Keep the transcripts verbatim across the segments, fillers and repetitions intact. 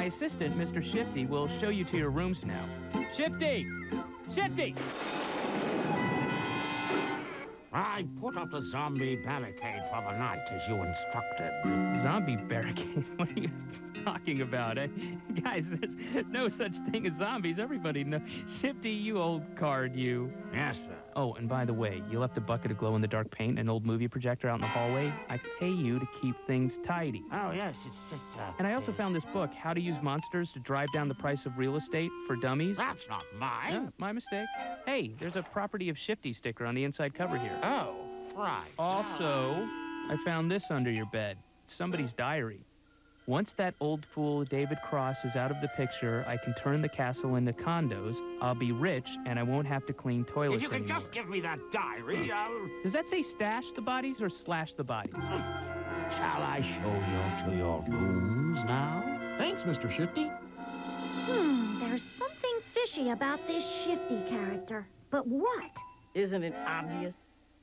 My assistant, Mister Shifty, will show you to your rooms now. Shifty! Shifty! I put up the zombie barricade for the night as you instructed. Zombie barricade? What are you talking about? Eh? Guys, there's no such thing as zombies. Everybody knows. Shifty, you old card, you. Yes, sir. Oh, and by the way, you left a bucket of glow-in-the-dark paint and an old movie projector out in the hallway. I pay you to keep things tidy. Oh, yes, it's just, uh... And I also found this book, How to Use Monsters to Drive Down the Price of Real Estate for Dummies. That's not mine. Yeah, my mistake. Hey, there's a Property of Shifty sticker on the inside cover here. Oh, right. Also, I found this under your bed. Somebody's diary. Once that old fool David Cross is out of the picture, I can turn the castle into condos. I'll be rich, and I won't have to clean toilets If you can anymore. just give me that diary, I'll... Does that say stash the bodies or slash the bodies? Shall I show you to your rooms now? Thanks, Mister Shifty. Hmm, there's something fishy about this Shifty character. But what? Isn't it obvious?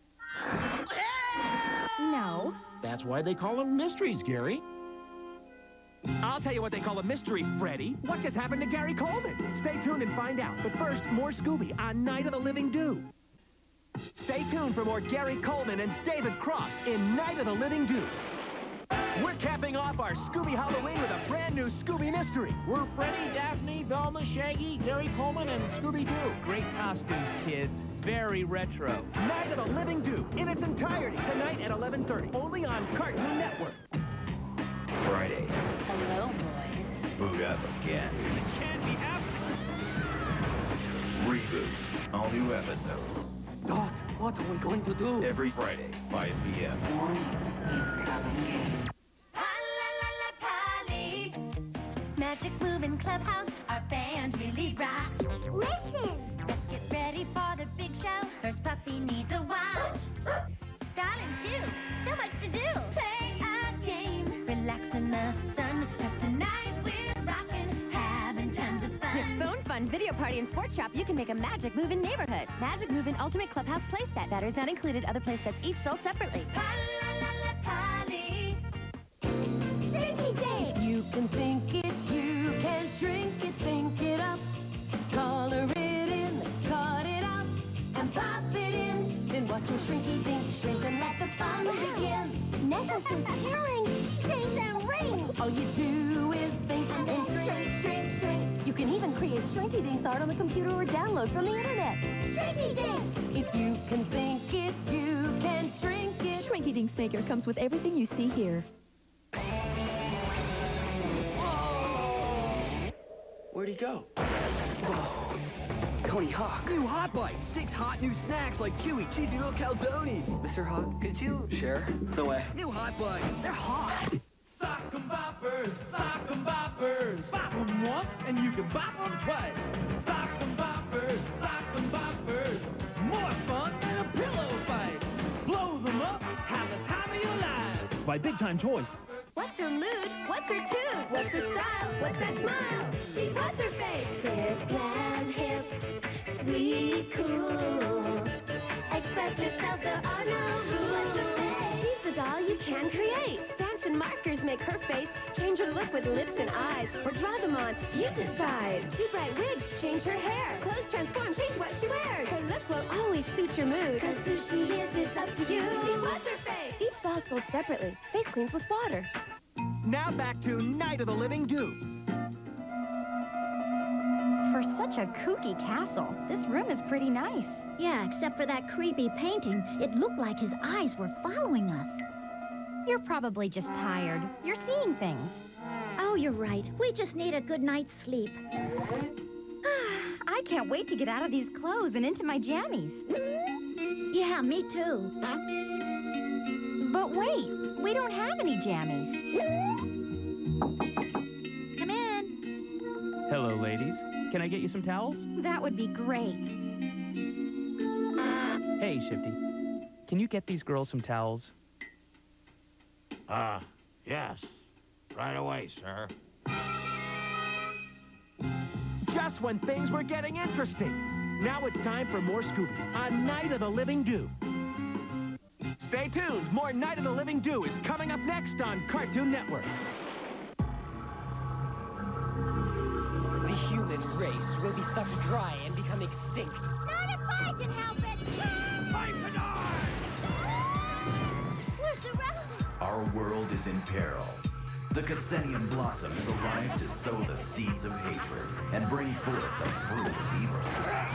No. That's why they call them mysteries, Gary. I'll tell you what they call a mystery, Freddy. What just happened to Gary Coleman? Stay tuned and find out. But first, more Scooby on Night of the Living Do. Stay tuned for more Gary Coleman and David Cross in Night of the Living Do. We're capping off our Scooby Halloween with a brand new Scooby mystery. We're Freddy, Daphne, Velma, Shaggy, Gary Coleman, and Scooby-Doo. Great costumes, kids. Very retro. Night of the Living Do in its entirety tonight at eleven thirty. Only on Cartoon Network. Friday. Hello, boys. Boot up again. This can't be happening. Reboot. All new episodes. Dot, what are we going to do? Every Friday, five p m Morning is coming. Magic Moving Clubhouse, our band really rocks. Listen! Let's get ready for the big show. First puppy needs a wash. Darling, too. So much to do. Play a game. Relax in the sun. Cause tonight we're rocking. Having tons of fun. With Phone Fun, Video Party, and Sports Shop, you can make a Magic Moving neighborhood. Magic Moving Ultimate Clubhouse playset. Batteries not included. Other playsets each sold separately. Pa-la-la-la-Polly. Shrinky Dink. You can think it, you can shrink it, think it up. Color it in, cut it out, and pop it in. Then watch your shrinky dink shrink and let the fun begin. Necklaces, earrings, chains, and rings. All you do is think and then shrink, shrink, shrink. You can even create shrinky dinks art on the computer or download from the internet. Shrinky Dink. If you can think it, you can shrink it. Shrinky Dinks Maker comes with everything you see here. Where'd he go? Whoa. Tony Hawk. New Hot Bites. Six hot new snacks like chewy, cheesy little calzones. Mister Hawk, could you share? No way. New Hot Bites. They're hot. Sock 'em boppers, sock 'em boppers. Bop 'em once and you can bop 'em twice. Sock 'em boppers, sock 'em boppers. More fun than a pillow fight. Blows 'em up, have the time of your life. By Big Time Toys. What's her mood? What's her tune? What's her style? What's that smile? She's what's her face? Hip, glam, hip, sweet, cool. Express yourself, there are no rules. What's her face? She's the doll you can create. Stamps and markers make her face. Change her look with lips and eyes. Or draw them on, you decide. Two bright wigs, change her hair. Clothes transform, change what she wears. Her look will always suit your mood. Cause who she is, it's up to you. She's what's her face? Each doll sold separately. Face cleans with water. Now back to Night of the Living Do. For such a kooky castle, this room is pretty nice. Yeah, except for that creepy painting. It looked like his eyes were following us. You're probably just tired. You're seeing things. Oh, you're right. We just need a good night's sleep. I can't wait to get out of these clothes and into my jammies. Yeah, me too. But wait, we don't have any jammies. Come in. Hello, ladies. Can I get you some towels? That would be great. Hey, Shifty. Can you get these girls some towels? Uh, yes. Right away, sir. Just when things were getting interesting. Now it's time for more Scooby on Night of the Living Do. Stay tuned. More Night of the Living Do is coming up next on Cartoon Network. suck dry and become extinct. Not if I can help it! My canard! We're surrounded! Our world is in peril. The Cassenium blossom is alive to sow the seeds of hatred and bring forth the fruit of evil.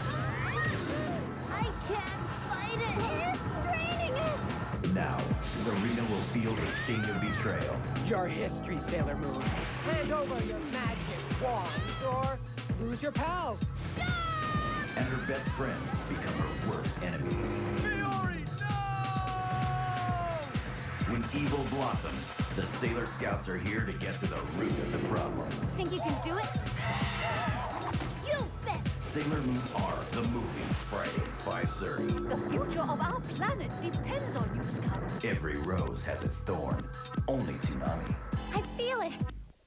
I can't fight it! It's draining us! Now, Serena will feel the sting of betrayal. Your history, Sailor Moon. Hand over your magic wands or lose your pals. And her best friends become her worst enemies. Fiori, no! When evil blossoms, the Sailor Scouts are here to get to the root of the problem. Think you can do it? You bet! Sailor Moon R, the movie, Friday, five thirty. The future of our planet depends on you, Scout. Every rose has its thorn. Only Toonami. I feel it.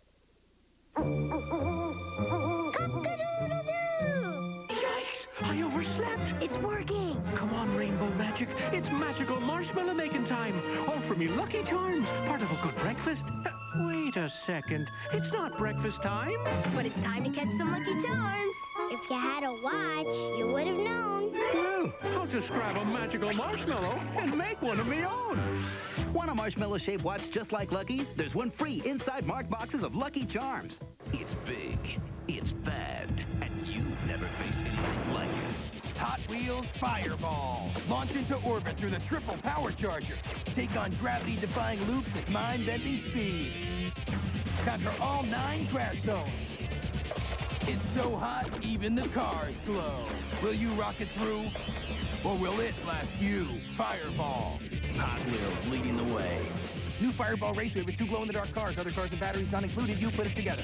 Cock-a-doodle-doo! Yikes! I overslept. It's working. Come on, Rainbow Magic. It's magical marshmallow making time. All for me Lucky Charms. Part of a good breakfast. Uh, wait a second. It's not breakfast time. But it's time to catch some Lucky Charms. If you had a watch, you would have known. Well, I'll just grab a magical marshmallow and make one of my own. Want a marshmallow-shaped watch just like Lucky's? There's one free inside marked boxes of Lucky Charms. It's big, it's bad, and you've never faced anything like it. Hot Wheels Fireball. Launch into orbit through the triple power charger. Take on gravity-defying loops at mind-bending speed. Conquer all nine crash zones. It's so hot, even the cars glow. Will you rock it through? Or will it blast you? Fireball. Hot Wheels leading the way. New Fireball Raceway with two glow-in-the-dark cars. Other cars and batteries not included. You put it together.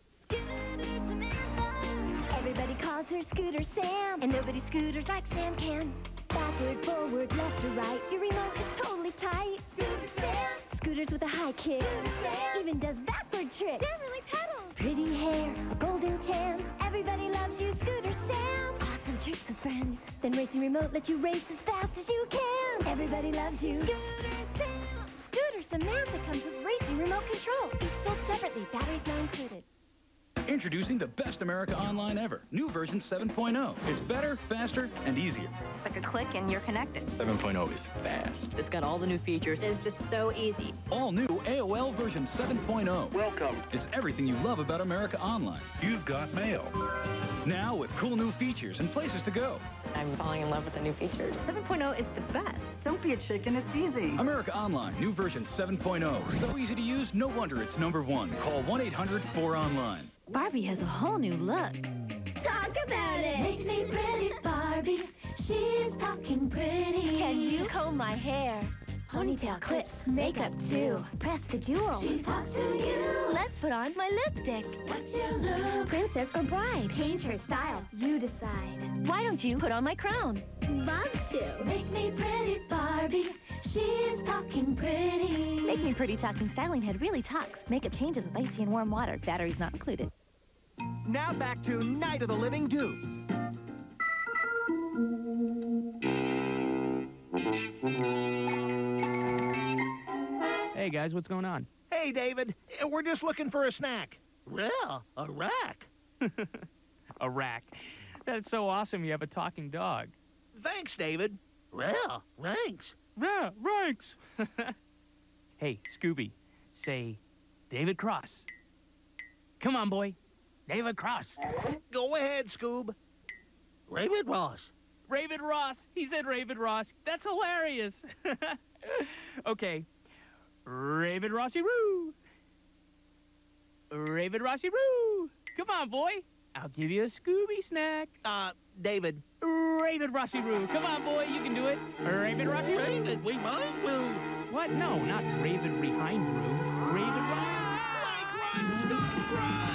Everybody calls her Scooter Sam, and nobody scooters like Sam can. Backward, forward, left or right, your remote is totally tight. Scooter Sam. Scooters with a high kick. Scooter Sam. Even does backward tricks. Sam really pedals. Pretty hair, a golden tan. Everybody loves you, Scooter Sam. Awesome tricks with friends. Then racing remote lets you race as fast as you can. Everybody loves you, Scooter Sam. Scooter Samantha comes with racing remote control. Each sold separately, batteries not included. Introducing the best America Online ever. New version seven point oh. It's better, faster, and easier. It's like a click and you're connected. seven point oh is fast. It's got all the new features. It's just so easy. All new A O L version seven point oh. Welcome. It's everything you love about America Online. You've got mail. Now with cool new features and places to go. I'm falling in love with the new features. seven point oh is the best. Don't be a chicken, it's easy. America Online, new version seven point oh. So easy to use, no wonder it's number one. Call one eight hundred four online. Barbie has a whole new look. Talk about it! Make me pretty, Barbie. She's talking pretty. Can you comb my hair? Ponytail clips, makeup too. Press the jewel. She talks to you. Let's put on my lipstick. What's your look? Princess or bride? Change her style. You decide. Why don't you put on my crown? Love to. Make me pretty, Barbie. She's talking pretty. Make Me Pretty Talking Styling Head really talks. Makeup changes with icy and warm water. Batteries not included. Now back to Night of the Living Do. Hey, guys, what's going on? Hey, David, we're just looking for a snack. Well, a rack. A rack. That's so awesome you have a talking dog. Thanks, David. Well, thanks. Yeah, ranks. Hey, Scooby, say David Cross. Come on, boy. David Cross. Go ahead, Scoob. Raven Ross. Raven Ross. He said Raven Ross. That's hilarious. Okay. Raven Rossy Roo. Raven Rossy Roo. Come on, boy. I'll give you a Scooby snack. Uh, David. Raven Rossy Roo. Come on, boy. You can do it. Raven Rossy Roo. Raven, we might Roo. What? No, not Raven behind Roo. Raven Rossy. Like run, Scoob,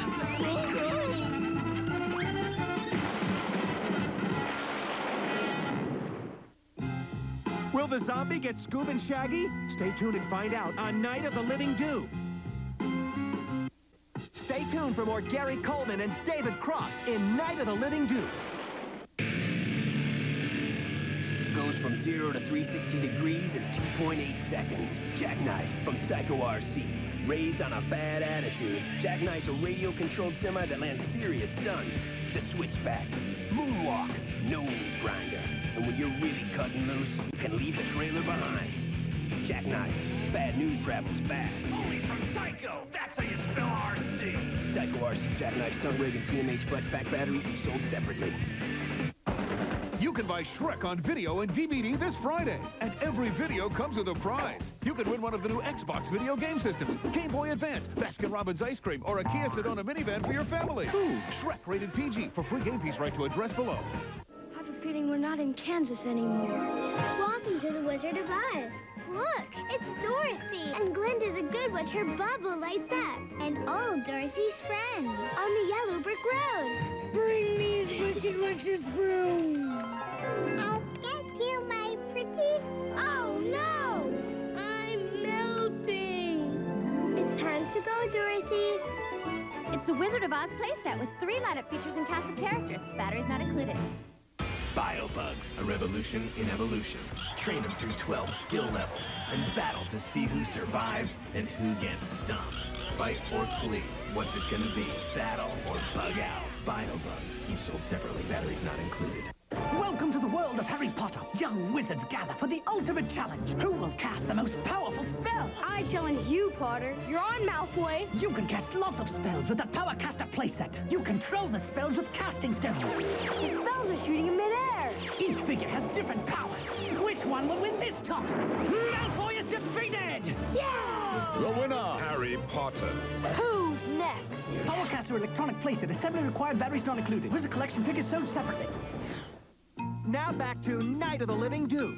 run. Will the zombie get Scoob and Shaggy? Stay tuned and find out on Night of the Living Do. Stay tuned for more Gary Coleman and David Cross in Night of the Living Do. Goes from zero to three hundred sixty degrees in two point eight seconds. Jackknife from Psycho R C. Raised on a bad attitude, Jackknife's a radio-controlled semi that lands serious stunts. the switchback, moonwalk, nose grinder. And when you're really cutting loose, you can leave the trailer behind. Jackknife, bad news travels fast. Only from Tyco, that's how you spell R C. Tyco R C Jackknife, stunt rig, and T M H flex pack battery sold separately. You can buy Shrek on video and D V D this Friday. And every video comes with a prize. You can win one of the new Xbox video game systems, Game Boy Advance, Baskin-Robbins ice cream, or a Kia Sedona minivan for your family. Ooh, Shrek rated P G. For free game piece, write to address below. I have a feeling we're not in Kansas anymore. Welcome to the Wizard of Oz. Look, it's Dorothy. And Glinda's a good witch. Her bubble lights up. And old Dorothy's friend on the yellow brick road. Bring me Wicked Witch's broom. I'll get you, my pretty. Oh, no. I'm melting. It's time to go, Dorothy. It's the Wizard of Oz playset with three light-up features and cast of characters. Batteries not included. Biobugs, a revolution in evolution. Train them through twelve skill levels and battle to see who survives and who gets stumped. Fight or flee. What's it gonna be? Battle or bug out? Biobugs, each sold separately, batteries not included. Welcome to the world of Harry Potter. Young wizards gather for the ultimate challenge. Who will cast the most powerful spell? I challenge you, Potter. You're on, Malfoy. You can cast lots of spells with the Power Caster playset. You control the spells with casting stones. The spells are shooting in midair. Each figure has different powers. Which one will win this time? Malfoy is defeated! Yeah! The winner, Harry Potter. Who's next? Power Caster electronic playset. Assembly required, batteries not included. Wizard collection figures sold separately. Now back to Night of the Living Do.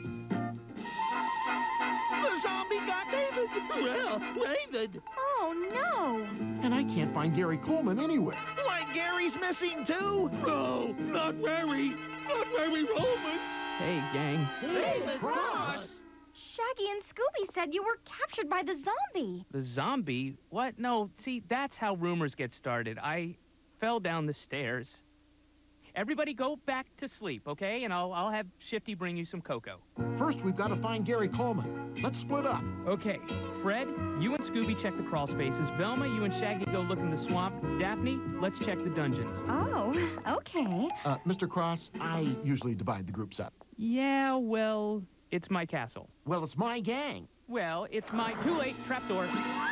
The zombie got David. Well, David. Oh, no. And I can't find Gary Coleman anywhere. Like Gary's missing, too? No, not Larry. Not Larry Roman. Hey, gang. David Cross. Shaggy and Scooby said you were captured by the zombie. The zombie? What? No, see, that's how rumors get started. I fell down the stairs. Everybody go back to sleep, okay? And I'll, I'll have Shifty bring you some cocoa. First, we've got to find Gary Coleman. Let's split up. Okay. Fred, you and Scooby check the crawl spaces. Velma, you and Shaggy go look in the swamp. Daphne, let's check the dungeons. Oh, okay. Uh, Mister Cross, I usually divide the groups up. Yeah, well, it's my castle. Well, it's my gang. Well, it's my... Too late. Trapdoor.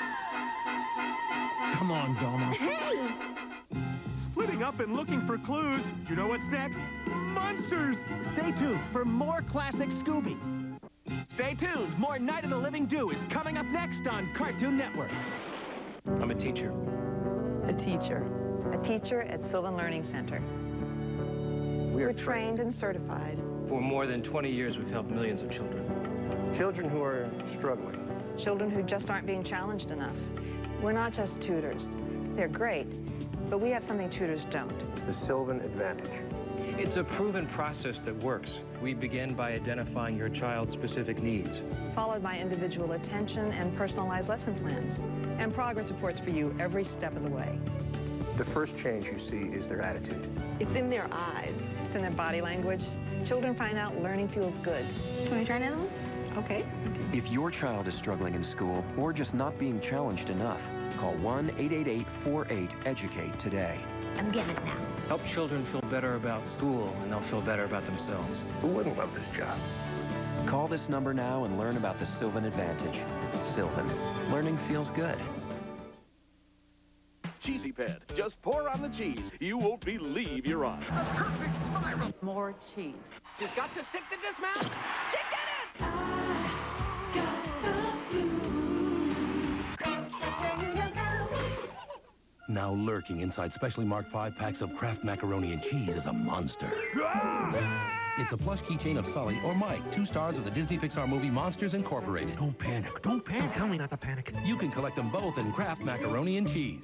Come on, Velma. Hey! Splitting up and looking for clues. You know what's next? Monsters! Stay tuned for more classic Scooby. Stay tuned. More Night of the Living Do is coming up next on Cartoon Network. I'm a teacher. A teacher. A teacher at Sylvan Learning Center. We are trained and certified. For more than twenty years, we've helped millions of children. Children who are struggling. Children who just aren't being challenged enough. We're not just tutors. They're great, but we have something tutors don't. The Sylvan Advantage. It's a proven process that works. We begin by identifying your child's specific needs. Followed by individual attention and personalized lesson plans. And progress reports for you every step of the way. The first change you see is their attitude. It's in their eyes. It's in their body language. Children find out learning feels good. Can we try now? Okay. If your child is struggling in school or just not being challenged enough, call one eight eight eight, four eight, EDUCATE today. I'm getting it now. Help children feel better about school, and they'll feel better about themselves. Who wouldn't love this job? Call this number now and learn about the Sylvan Advantage. Sylvan. Learning feels good. Cheesy Pet. Just pour on the cheese. You won't believe you're on. A perfect spiral. More cheese. You've got to stick to dismount. She did it! Now lurking inside specially marked five packs of Kraft macaroni and cheese is a monster. It's a plush keychain of Sully or Mike, two stars of the Disney Pixar movie Monsters Incorporated. Don't panic. Don't panic. Don't tell me not to panic. You can collect them both in Kraft macaroni and cheese.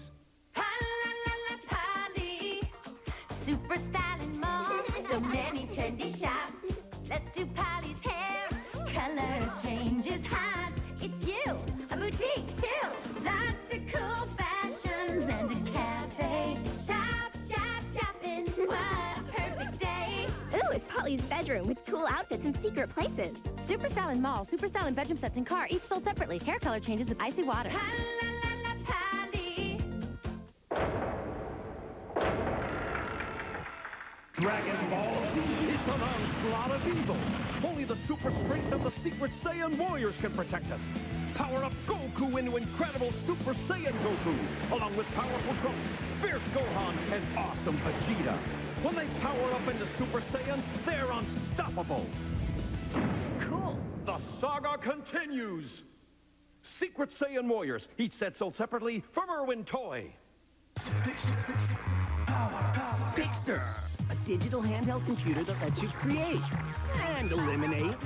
Super styling mall, so many trendy shops. Let's do Polly's hair. Color change is hot. It's you, a boutique too. Lots of cool fashions and a cafe. Shop, shop, shopping. What a perfect day. Ooh, it's Polly's bedroom with cool outfits and secret places. Super Style Mall, Super Style bedroom sets and car, each sold separately. Hair color changes with icy water. Dragon Ball Z, it's an onslaught of evil. Only the super strength of the Secret Saiyan warriors can protect us. Power up Goku into incredible Super Saiyan Goku, along with powerful Trunks, fierce Gohan, and awesome Vegeta. When they power up into Super Saiyans, they're unstoppable. Cool. The saga continues. Secret Saiyan warriors, each set sold separately from Irwin Toy. Pixter, a digital handheld computer that lets you create and eliminate,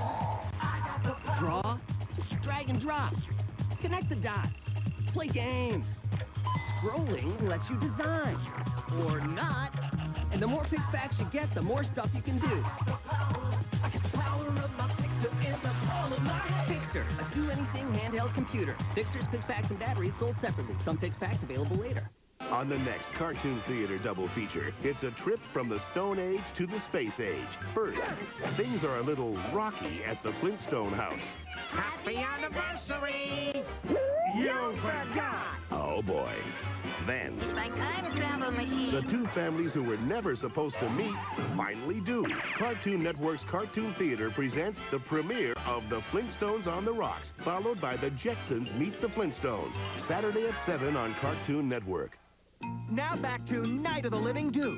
draw, drag and drop, connect the dots, play games. Scrolling lets you design, or not. And the more Pix packs you get, the more stuff you can do. I got the power of my Pixter in the palm of my hand. Pixter, a do-anything handheld computer. Pixter's Pix packs and batteries sold separately. Some Pix packs available later. On the next Cartoon Theater double feature, it's a trip from the Stone Age to the Space Age. First, things are a little rocky at the Flintstone house. Happy anniversary! You forgot! Oh boy. Then, It's my time travel machine. the two families who were never supposed to meet finally do. Cartoon Network's Cartoon Theater presents the premiere of The Flintstones on the Rocks, followed by The Jetsons Meet the Flintstones, Saturday at seven on Cartoon Network. Now back to Night of the Living Dew.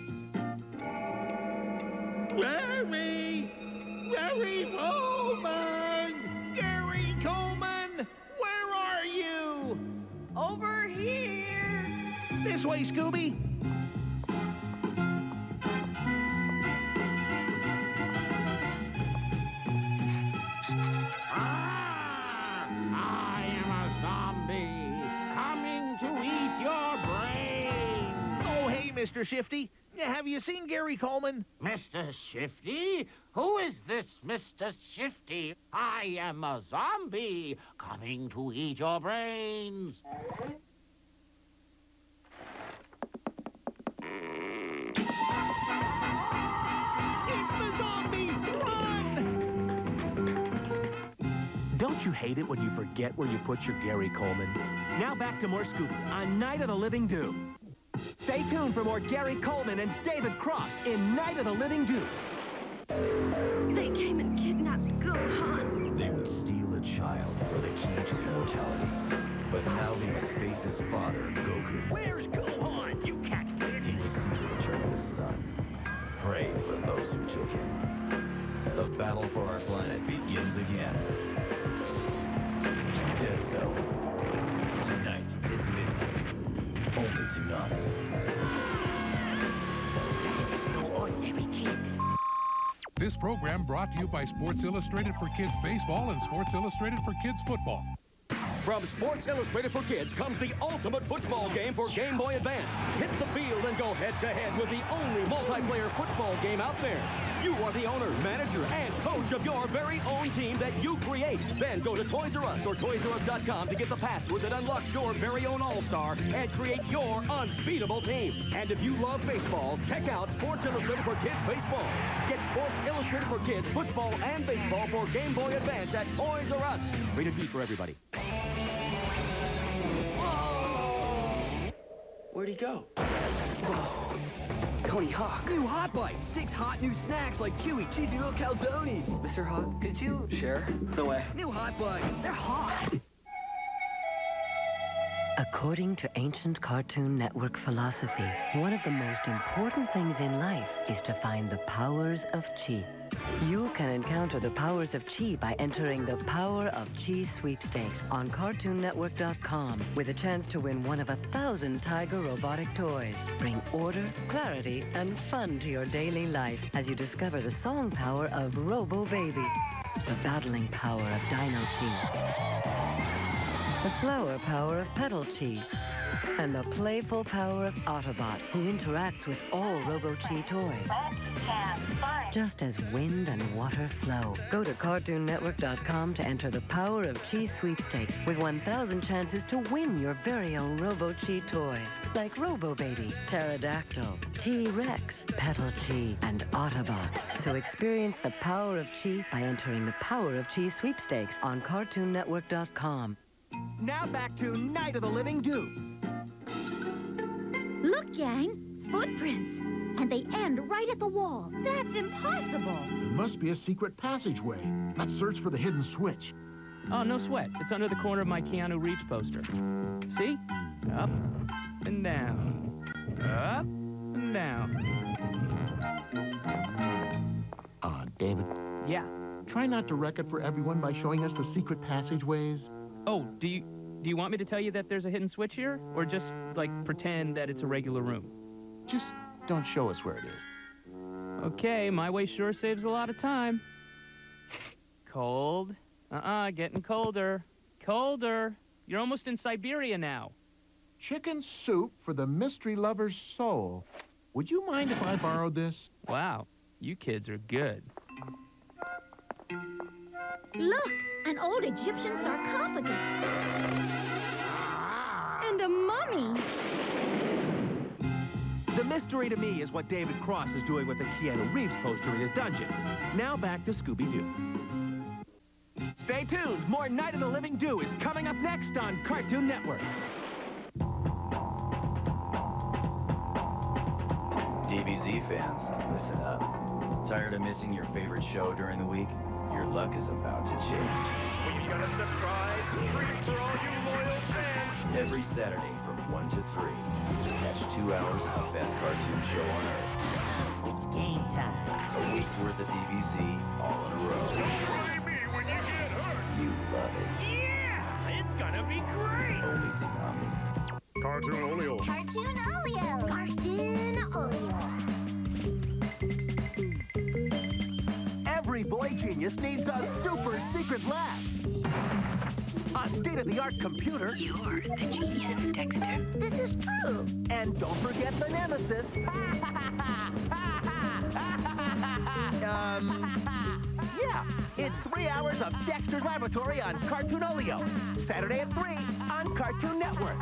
Larry! Larry Coleman! Gary Coleman! Where are you? Over here. This way, Scooby. Ah! I am a zombie coming to eat your brain. Oh, hey, Mister Shifty. Have you seen Gary Coleman? Mister Shifty? Who is this Mister Shifty? I am a zombie coming to eat your brains. It's the zombie! Run! Don't you hate it when you forget where you put your Gary Coleman? Now back to more Scooby on Night of the Living Dew. Stay tuned for more Gary Coleman and David Cross in Night of the Living Dew. They came and kidnapped Gohan. They would steal a child for the key to immortality. But now they must face his father, Goku. Where's Gohan, you cat? He will see the return of his son. Pray for those who took him. The battle for our planet begins again. Dead Zone. Tonight at midnight. Only tonight. It is no ordinary kid. This program brought to you by Sports Illustrated for Kids Baseball and Sports Illustrated for Kids Football. From Sports Illustrated for Kids comes the ultimate football game for Game Boy Advance. Hit the field and go head-to-head with the only multiplayer football game out there. You are the owner, manager, and coach of your very own team that you create. Then go to Toys R Us or Toys R Us dot com to get the password that unlocks your very own All-Star and create your unbeatable team. And if you love baseball, check out Sports Illustrated for Kids Baseball. Get Sports Illustrated for Kids Football and Baseball for Game Boy Advance at Toys R Us. Rated B for everybody. Where'd he go? Whoa. Tony Hawk. New Hot Bites. Six hot new snacks like chewy, cheesy little calzones. Mister Hawk, could you share? No way. New Hot Bites. They're hot. According to ancient Cartoon Network philosophy, one of the most important things in life is to find the powers of Chi. You can encounter the powers of Chi by entering the Power of Chi sweepstakes on Cartoon Network dot com with a chance to win one of a thousand Tiger robotic toys. Bring order, clarity, and fun to your daily life as you discover the song power of Robo Baby, the battling power of Dino Chi, the flower power of Pedal Chi, and the playful power of Autobot, who interacts with all Robo-Chi toys. Just as wind and water flow. Go to Cartoon Network dot com to enter the Power of Chi sweepstakes with one thousand chances to win your very own Robo-Chi toy. Like Robo-Baby, Pterodactyl, T-Rex, Pedal Chi, and Autobot. So experience the power of Chi by entering the Power of Chi sweepstakes on Cartoon Network dot com. Now back to Night of the Living Dew. Look, gang. Footprints. and they end right at the wall. That's impossible. There must be a secret passageway. Let's search for the hidden switch. Oh, no sweat. It's under the corner of my Keanu Reeves poster. See? Up and down. Up and down. Uh, David? Yeah? Try not to wreck it for everyone by showing us the secret passageways. Oh, do you do you want me to tell you that there's a hidden switch here? Or just, like, pretend that it's a regular room? Just don't show us where it is. Okay, my way sure saves a lot of time. Cold. Uh-uh, getting colder. Colder. You're almost in Siberia now. Chicken soup for the mystery lover's soul. Would you mind if I borrowed this? Wow, you kids are good. Look, an old Egyptian sarcophagus. And a mummy. The mystery to me is what David Cross is doing with the Keanu Reeves poster in his dungeon. Now back to Scooby-Doo. Stay tuned. More Night of the Living Doo is coming up next on Cartoon Network. D B Z fans, listen up. Tired of missing your favorite show during the week? Your luck is about to change. We've got a surprise treat for all you loyal fans. Every Saturday from one to three, catch two hours of the best cartoon show on Earth. It's game time. A week's worth of D B Z all in a row. Don't worry me when you get hurt. You love it. Yeah, it's gonna be great. Only Tsunami. Cartoon Oleo. Cartoon Oleo. Cartoon Oleo. Every boy genius needs a super secret lab. A state-of-the-art computer. You're the genius, Dexter. This is true. And don't forget the nemesis. um, yeah, it's three hours of Dexter's Laboratory on Cartoon Oleo. Saturday at three on Cartoon Network.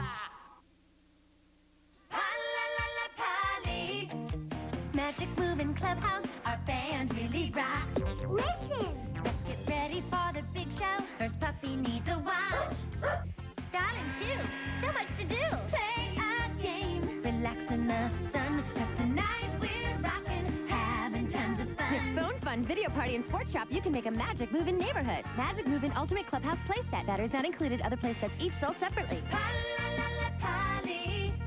Magic Moving Clubhouse, our band really rocks. Listen! Let's get ready for the big show. First puppy needs a wash. Darling, too. So much to do. Play a game. Relax in the sun. Cause tonight we're rocking. Having tons of fun. With Phone Fun, Video Party, and Sports Shop, you can make a Magic Moving neighborhood. Magic Moving Ultimate Clubhouse playset. Batteries not included. Other playsets each sold separately. Polly.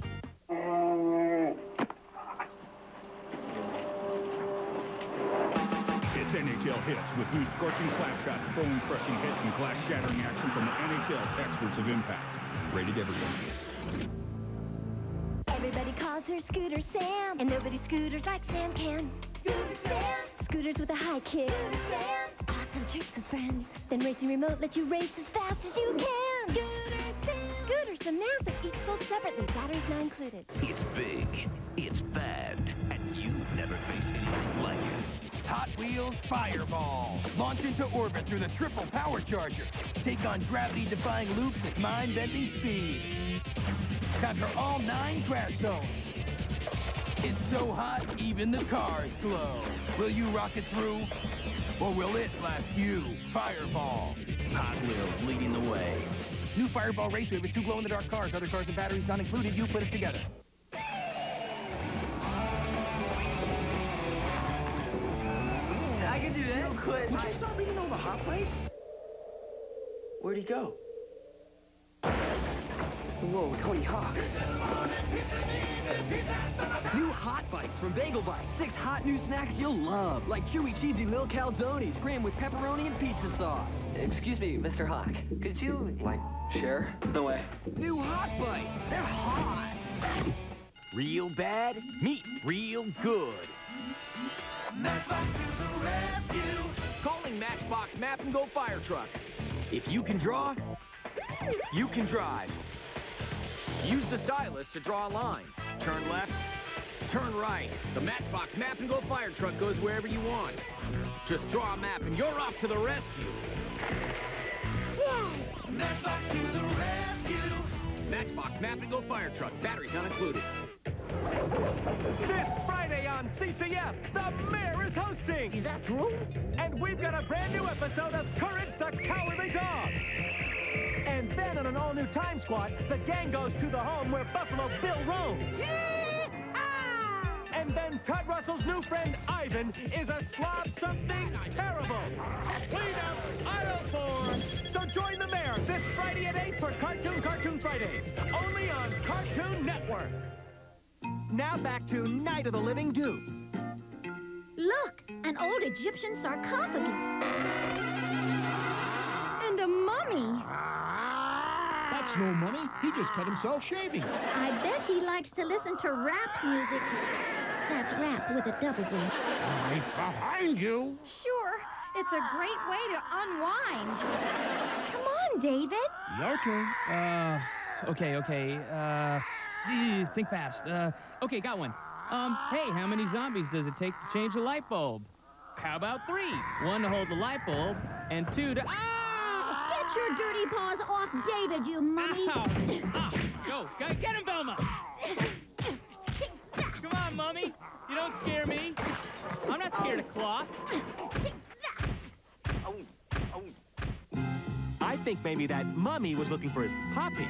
It's N H L Hits with new scorching slap shots, bone-crushing hits, and glass-shattering action from the N H L's experts of impact. Rated everyone. Everybody calls her Scooter Sam, and nobody scooters like Sam can. Scooter Sam. Scooters with a high kick. Scooter Sam. Awesome tricks with friends. Then racing remote lets you race as fast as you can. Scooter Sam. Scooters are massive, each sold separately. Batteries not included. It's big, it's bad, and you've never faced anything like it. Hot Wheels Fireball. Launch into orbit through the triple power charger. Take on gravity-defying loops at mind-bending speed. Conquer all nine crash zones. It's so hot, even the cars glow. Will you rock it through? Or will it blast you? Fireball. Hot Wheels leading the way. New Fireball Raceway with two glow-in-the-dark cars. Other cars and batteries not included. You put it together. I can do that. You could. Would you stop reading all the hot bites? Where'd he go? Whoa, Tony Hawk. New Hot Bites from Bagel Bites. Six hot new snacks you'll love. Like chewy, cheesy Lil Calzones, crammed with pepperoni and pizza sauce. Excuse me, Mister Hawk. Could you, like, share? No way. New Hot Bites. They're hot. Real bad, meet real good. Matchbox to the rescue. Calling Matchbox Map and Go Fire Truck. If you can draw, you can drive. Use the stylus to draw a line. Turn left, turn right. The Matchbox Map and Go Fire Truck goes wherever you want. Just draw a map and you're off to the rescue. Yay! Matchbox to the rescue. Matchbox Map and Go Fire Truck. Batteries not included. This Friday on C C F, the mayor is hosting. Is that true? And we've got a brand new episode of Courage the Cowardly Dog. And then on an all-new Time Squad, the gang goes to the home where Buffalo Bill roams. And And then Todd Russell's new friend, Ivan, is a slob something terrible. Clean up aisle four. So join the mayor this Friday at eight for Cartoon Cartoon Fridays, only on Cartoon Network. Now back to Night of the Living Do. Look, an old Egyptian sarcophagus. And a mummy. That's no mummy. He just cut himself shaving. I bet he likes to listen to rap music. That's rap with a double breath. Right behind you. Sure. It's a great way to unwind. Come on, David. Your turn. Uh, okay, okay. Uh, gee, think fast. Uh, okay, got one. Um, hey, how many zombies does it take to change a light bulb? How about three? One to hold the light bulb, and two to... Ah! Get your dirty paws off David, you mummy. Ow! Ah, go, go, get him, Velma! Come on, Mummy. You don't scare me. I'm not scared of cloth. I think maybe that mummy was looking for his puppy.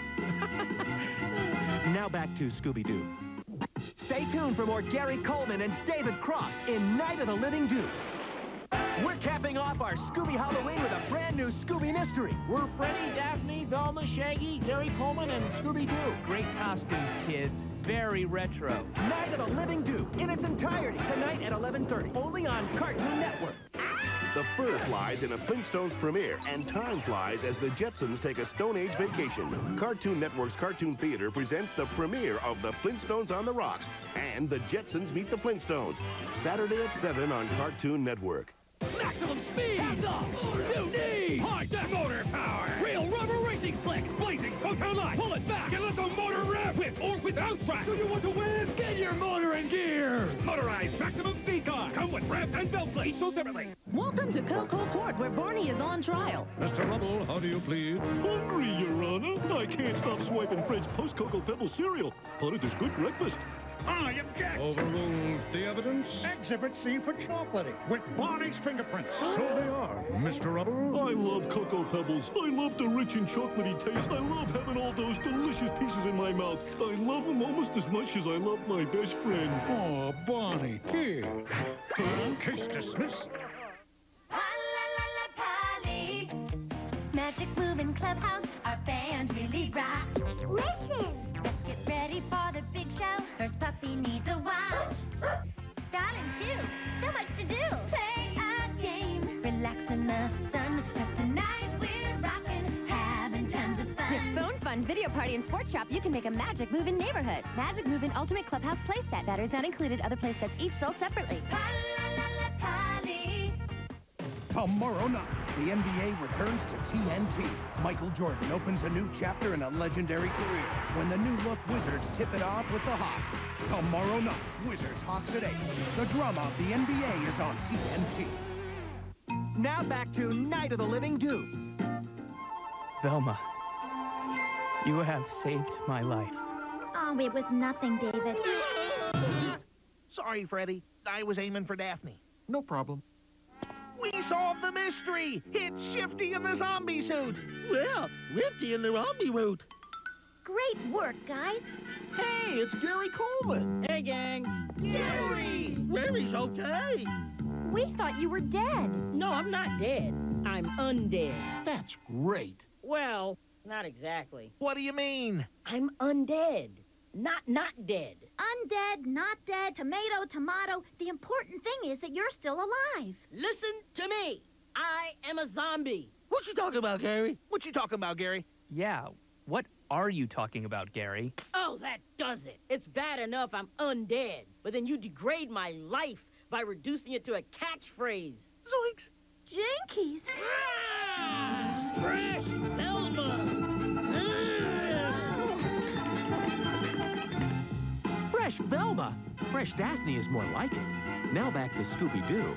Now back to Scooby-Doo. Stay tuned for more Gary Coleman and David Cross in Night of the Living Do. We're capping off our Scooby Halloween with a brand new Scooby mystery. We're Freddy, Daphne, Velma, Shaggy, Gary Coleman, and Scooby-Doo. Great costumes, kids. Very retro. Night of the Living Do in its entirety tonight at eleven thirty, only on Cartoon Network. The fur flies in a Flintstones premiere, and time flies as the Jetsons take a Stone Age vacation. Cartoon Network's Cartoon Theater presents the premiere of The Flintstones on the Rocks and The Jetsons Meet the Flintstones, Saturday at seven on Cartoon Network. Maximum speed! Cast-off! New knee! High-tech motor power! Real rubber racing slicks! Blazing photon light! Pull it back and let the motor rev! With or without track! Do you want to win? Get your motor in gear! Motorized maximum speed car! Come with ramp and belt plate! Sold separately! Welcome to Cocoa Court, where Barney is on trial. Mister Rubble, how do you plead? Hungry, Your Honor. I can't stop swiping Fred's post-Cocoa Pebble cereal. Thought it was good breakfast. I object! Overruled. The evidence? Exhibit C for chocolating, with Barney's fingerprints. So they are, Mister Rubble. I love Cocoa Pebbles. I love the rich and chocolatey taste. I love having all those delicious pieces in my mouth. I love them almost as much as I love my best friend. Oh, Barney, here. Case dismissed. Magic Moving Clubhouse, our band really rocks. Listen! Let's get ready for the big show. First puppy needs a watch. Darling, too. So much to do. Play a game. Relax in the sun. Cause tonight we're rocking. Having tons of fun. With Phone Fun, Video Party, and Sports Shop, you can make a Magic Moving neighborhood. Magic Moving Ultimate Clubhouse playset. Batteries not included. Other playsets each sold separately. Pa-la-la-la-Polly. Tomorrow night, the N B A returns to T N T. Michael Jordan opens a new chapter in a legendary career when the new-look Wizards tip it off with the Hawks. Tomorrow night, Wizards Hawks at eight. The drama of the N B A is on T N T. Now back to Night of the Living Do. Velma, you have saved my life. Oh, it was nothing, David. Sorry, Freddy. I was aiming for Daphne. No problem. We solved the mystery! It's Shifty in the zombie suit! Well, Lifty in the zombie route. Great work, guys. Hey, it's Gary Coleman. Hey, gang. Gary! Gary's okay. We thought you were dead. No, I'm not dead. I'm undead. That's great. Well, not exactly. What do you mean? I'm undead. Not not dead. Undead, not dead, tomato, tomato. The important thing is that you're still alive. Listen to me. I am a zombie. What you talking about, Gary? What you talking about, Gary? Yeah, what are you talking about, Gary? Oh, that does it. It's bad enough I'm undead, but then you degrade my life by reducing it to a catchphrase. Zoinks! Jinkies! Ah! Fresh Velma! Fresh Velma. Fresh Daphne is more like it. Now back to Scooby-Doo.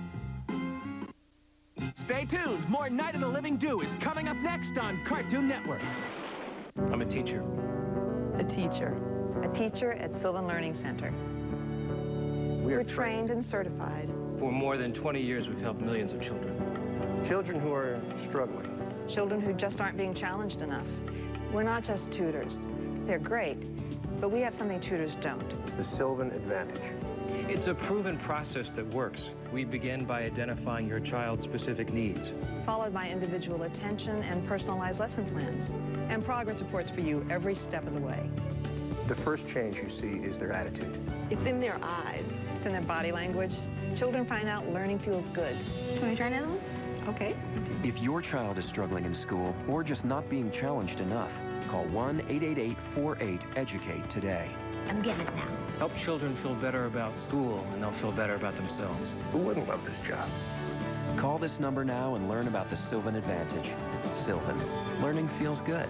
Stay tuned. More Night of the Living Do is coming up next on Cartoon Network. I'm a teacher. A teacher. A teacher at Sylvan Learning Center. We are We're trained and certified. For more than twenty years, we've helped millions of children. Children who are struggling. Children who just aren't being challenged enough. We're not just tutors. They're great, but we have something tutors don't. The Sylvan Advantage. It's a proven process that works. We begin by identifying your child's specific needs, followed by individual attention and personalized lesson plans, and progress reports for you every step of the way. The first change you see is their attitude. It's in their eyes. It's in their body language. Children find out learning feels good. Can we try now? Okay. If your child is struggling in school or just not being challenged enough, call one eight eight eight, four eight, EDUCATE today. I'm getting it now. Help children feel better about school, and they'll feel better about themselves. Who wouldn't love this job? Call this number now and learn about the Sylvan Advantage. Sylvan, learning feels good.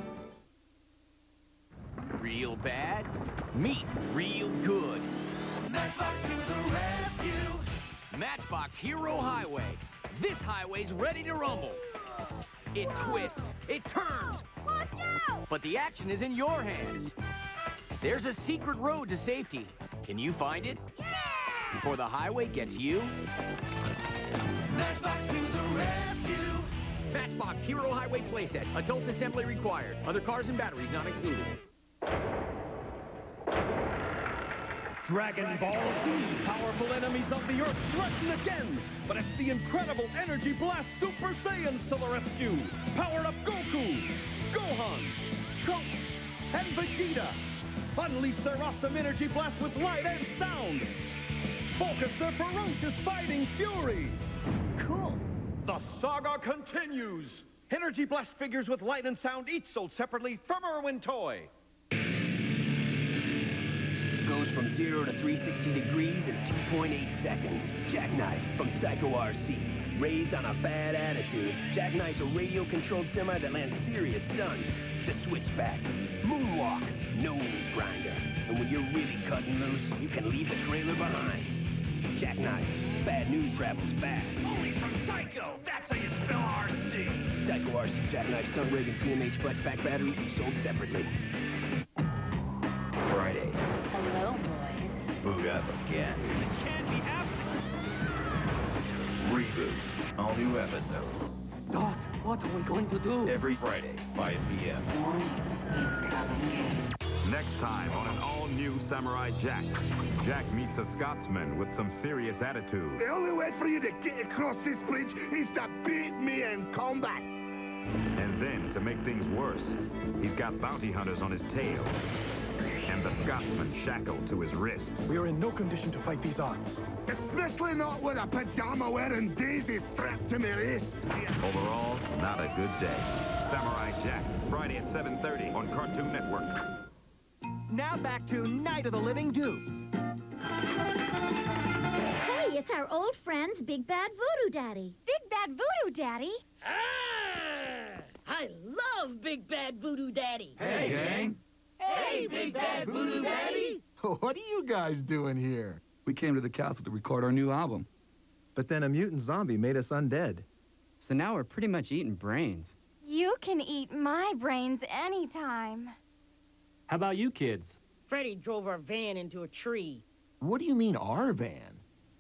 Real bad, meet real good. Matchbox to the rescue. Matchbox Hero Highway. This highway's ready to rumble. It twists, it turns. Watch out! But the action is in your hands. There's a secret road to safety. Can you find it? Yeah! Before the highway gets you? Matchbox to the rescue. Matchbox Hero Highway playset. Adult assembly required. Other cars and batteries not included. Dragon Ball Z, powerful enemies of the Earth threaten again. But it's the incredible Energy Blast Super Saiyans to the rescue. Powered up Goku, Gohan, Trunks, and Vegeta. Unleash their awesome Energy Blast with light and sound. Focus their ferocious fighting fury. Cool. The saga continues. Energy Blast figures with light and sound each sold separately from Irwin Toy. Goes from zero to three hundred sixty degrees in two point eight seconds. Jackknife from Psycho R C. Raised on a bad attitude, Jackknife's a radio-controlled semi that lands serious stunts. The switchback, moonwalk, nose grinder. And when you're really cutting loose, you can leave the trailer behind. Jackknife, bad news travels fast. Only from Psycho, that's how you spell R C. Psycho R C Jackknife stunt rig and T M H flexpack battery each sold separately. Friday. Hello, boys. Boot up again. This can't be happening. Reboot. All new episodes. Doc, what are we going to do? Every Friday, five p m Next time on an all-new Samurai Jack. Jack meets a Scotsman with some serious attitude. The only way for you to get across this bridge is to beat me in combat. And then, to make things worse, he's got bounty hunters on his tail. And the Scotsman shackled to his wrist. We are in no condition to fight these odds. Especially not with a pajama-wearing daisy strapped to my wrist. Overall, not a good day. Samurai Jack, Friday at seven thirty on Cartoon Network. Now back to Night of the Living Do. Hey, it's our old friend's Big Bad Voodoo Daddy. Big Bad Voodoo Daddy? Ah! I love Big Bad Voodoo Daddy. Hey, gang. Hey, Big Bad Voodoo Daddy. What are you guys doing here? We came to the castle to record our new album. But then a mutant zombie made us undead. So now we're pretty much eating brains. You can eat my brains anytime. How about you kids? Freddy drove our van into a tree. What do you mean, our van?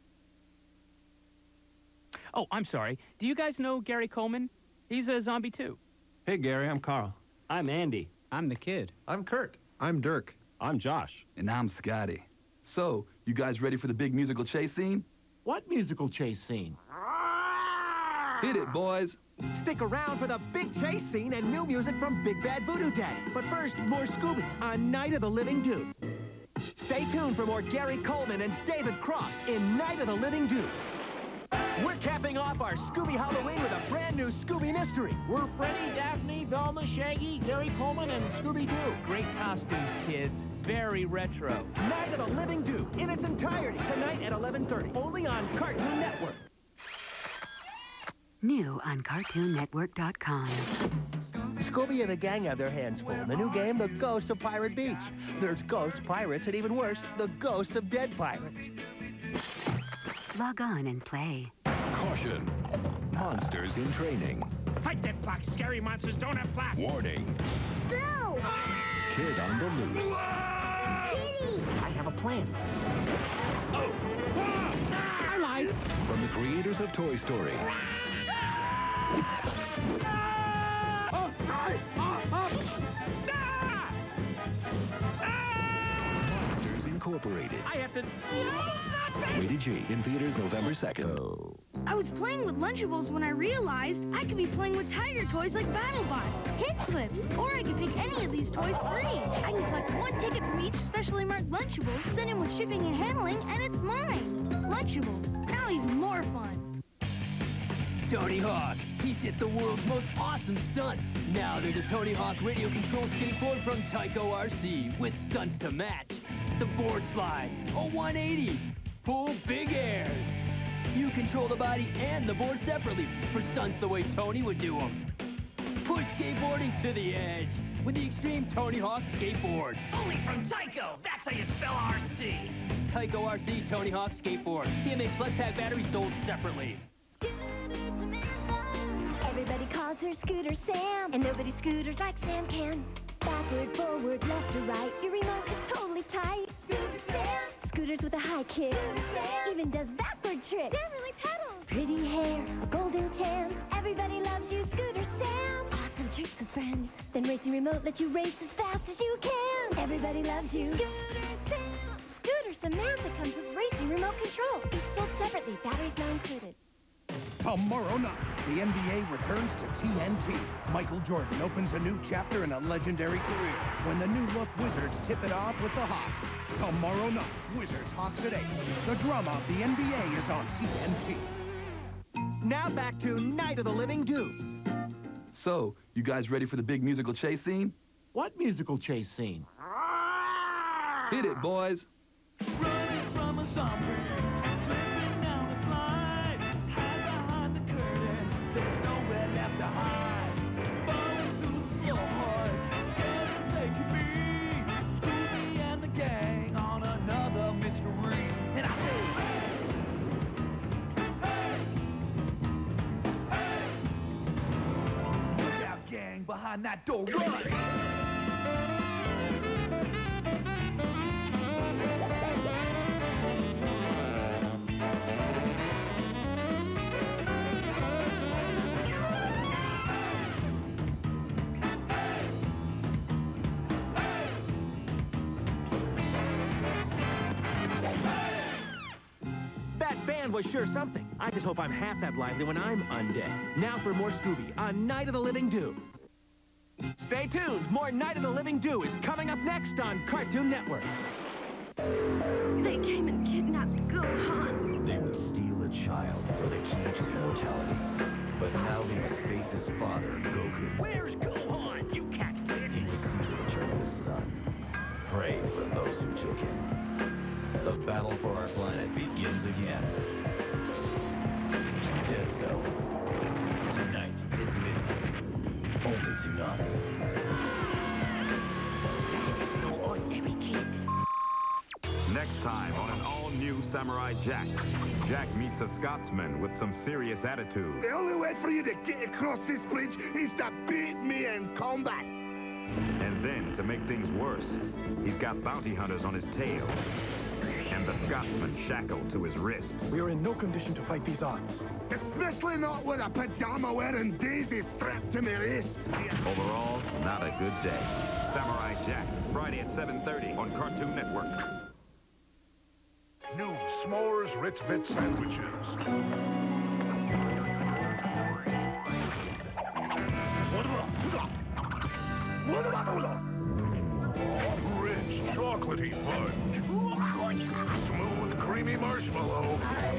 Oh, I'm sorry. Do you guys know Gary Coleman? He's a zombie, too. Hey, Gary, I'm Carl. I'm Andy. I'm the kid. I'm Kurt. I'm Dirk. I'm Josh. And I'm Scotty. So, you guys ready for the big musical chase scene? What musical chase scene? Hit it, boys. Stick around for the big chase scene and new music from Big Bad Voodoo Daddy. But first, more Scooby on Night of the Living Do. Stay tuned for more Gary Coleman and David Cross in Night of the Living Do. We're capping off our Scooby Halloween with a brand new Scooby mystery. We're Freddy, Daphne, Velma, Shaggy, Gary Coleman, and Scooby-Doo. Great costumes, kids. Very retro. Night of the Living Do in its entirety tonight at eleven thirty. Only on Cartoon Network. New on Cartoon Network dot com. Scooby and the gang have their hands full. The new game, The Ghosts of Pirate Beach. There's ghosts, pirates, and even worse, the ghosts of dead pirates. Log on and play. Caution. Monsters in training. Fight that box. Scary monsters don't have flap. Warning. Bill! Kid on the loose. Kitty! I have a plan. I lied. From the creators of Toy Story. Monsters Incorporated. Incorporated. I have to... Rated G in theaters November second. Oh. I was playing with Lunchables when I realized I could be playing with Tiger toys like BattleBots, Hit Clips, or I could pick any of these toys free. I can collect one ticket from each specially marked Lunchable, send in with shipping and handling, and it's mine. Lunchables, now even more fun. Tony Hawk. He's hit the world's most awesome stunts. Now there's a Tony Hawk radio control skateboard from Tyco R C with stunts to match. The board slide, a one eighty, full big airs. You control the body and the board separately for stunts the way Tony would do them. Push skateboarding to the edge with the Extreme Tony Hawk Skateboard. Only from Tyco. That's how you spell R C. Tyco R C Tony Hawk Skateboard. T M H Flex Pack batteries sold separately. Everybody calls her Scooter Sam, and nobody scooters like Sam can. Backward, forward, left or right, your remote is totally tight. Scooter Sam. Scooters with a high kick. Scooter Sam. Even does backward tricks. Sam really pedals. Pretty hair, a golden tan. Everybody loves you, Scooter Sam. Awesome tricks with friends. Then racing remote lets you race as fast as you can. Everybody loves you, Scooter Sam. Scooter Samantha comes with racing remote control. Each sold separately, batteries not included. Tomorrow night, the N B A returns to T N T. Michael Jordan opens a new chapter in a legendary career when the new-look Wizards tip it off with the Hawks. Tomorrow night, Wizards Hawks at eight. The drama of the N B A is on T N T. Now back to Night of the Living Do. So, you guys ready for the big musical chase scene? What musical chase scene? Hit it, boys. Running from a zombie. Behind that door, run! That band was sure something. I just hope I'm half that lively when I'm undead. Now for more Scooby on Night of the Living Do. Stay tuned. More Night of the Living Do is coming up next on Cartoon Network. They came and kidnapped Gohan. They would steal a child for the key to immortality. But now he must face his father, Goku. Where's Gohan, you catfish? He will see the return of his son. Pray for those who took him. The battle for our planet begins again. Dead Cell. Tonight at midnight. Only Tsunami. It's no ordinary kid. Next time on an all-new Samurai Jack, Jack meets a Scotsman with some serious attitude. The only way for you to get across this bridge is to beat me in combat. And then, to make things worse, he's got bounty hunters on his tail. And the Scotsman shackled to his wrist. We are in no condition to fight these odds. Especially not with a pajama-wearing daisy strapped to my wrist. Overall, not a good day. Samurai Jack, Friday at seven thirty on Cartoon Network. New S'mores Ritz Bit Sandwiches. Rich, chocolatey fudge. Smooth, creamy marshmallow.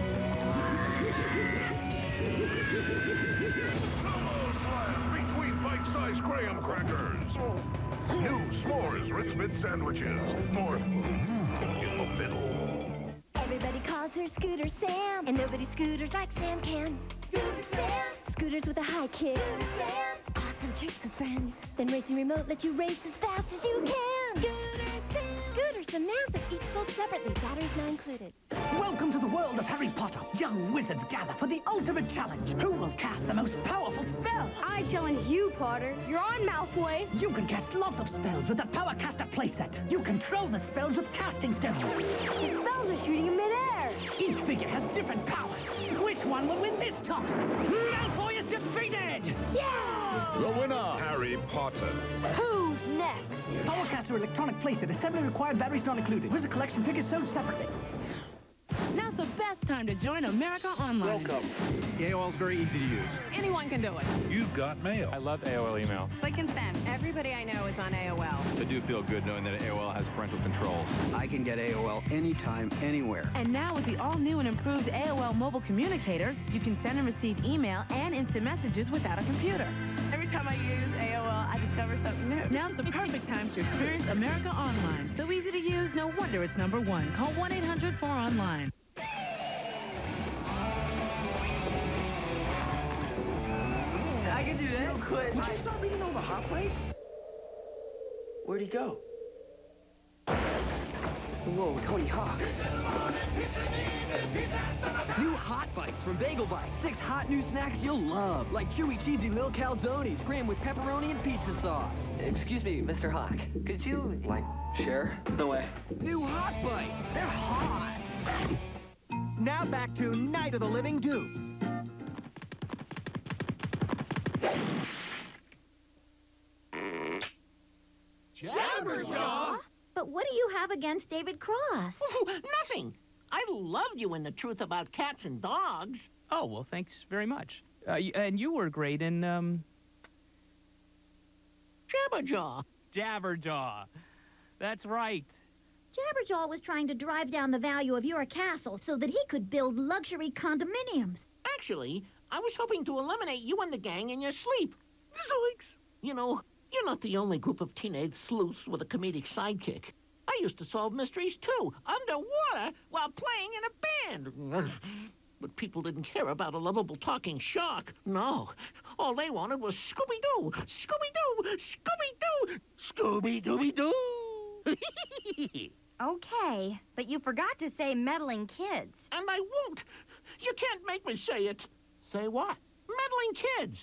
Between bite-sized graham crackers. New S'mores Ritz Bit Sandwiches. More food in the middle. Everybody calls her Scooter Sam, and nobody scooters like Sam can. Scooter Sam. Scooters with a high kick. Scooter Sam. Awesome tricks with friends. Then racing remote lets you race as fast as you can. Scooter Sam. Scooter Samantha, each sold separately, batteries not included. Welcome to the world of Harry Potter. Young wizards gather for the ultimate challenge. Who will cast the most powerful spell? I challenge you, Potter. You're on, Malfoy. You can cast lots of spells with the Power Caster playset. You control the spells with casting stones. The spells are shooting in midair. Each figure has different powers. Which one will win this time? Malfoy is defeated! Yeah! The winner, Harry Potter. Who's next? next? Powercaster electronic playset. Assembly required. Batteries not included. Wizard collection figures sold separately. Now's the best time to join America Online. Welcome. The A O L is very easy to use. Anyone can do it. You've got mail. I love A O L email. Click and send. Everybody I know is on A O L. I do feel good knowing that A O L has parental control. I can get A O L anytime, anywhere. And now with the all-new and improved A O L mobile communicators, you can send and receive email and instant messages without a computer. Every time I use A O L, I discover something new. Now's the perfect time to experience America Online. So easy to use, no wonder it's number one. Call one eight hundred four online. I can do that. Real quick. Would you stop reading all the hot plates? Where'd he go? Whoa, Tony Hawk. New Hot Bites from Bagel Bites. Six hot new snacks you'll love. Like chewy, cheesy Lil Calzones, crammed with pepperoni and pizza sauce. Excuse me, Mister Hawk. Could you, like, share? No way. New Hot Bites. They're hot. Now back to Night of the Living Dew. Jabberjaw? But what do you have against David Cross? Nothing. I loved you in The Truth About Cats and Dogs. Oh, well, thanks very much. Uh, y- and you were great in, um... Jabberjaw. Jabberjaw. That's right. Jabberjaw was trying to drive down the value of your castle so that he could build luxury condominiums. Actually, I was hoping to eliminate you and the gang in your sleep. Zoinks! You know, you're not the only group of teenage sleuths with a comedic sidekick. I used to solve mysteries, too, underwater, while playing in a band. But people didn't care about a lovable talking shark. No. All they wanted was Scooby-Doo, Scooby-Doo, Scooby-Doo, Scooby-Dooby-Doo. Okay, but you forgot to say meddling kids. And I won't. You can't make me say it. Say what? Meddling kids.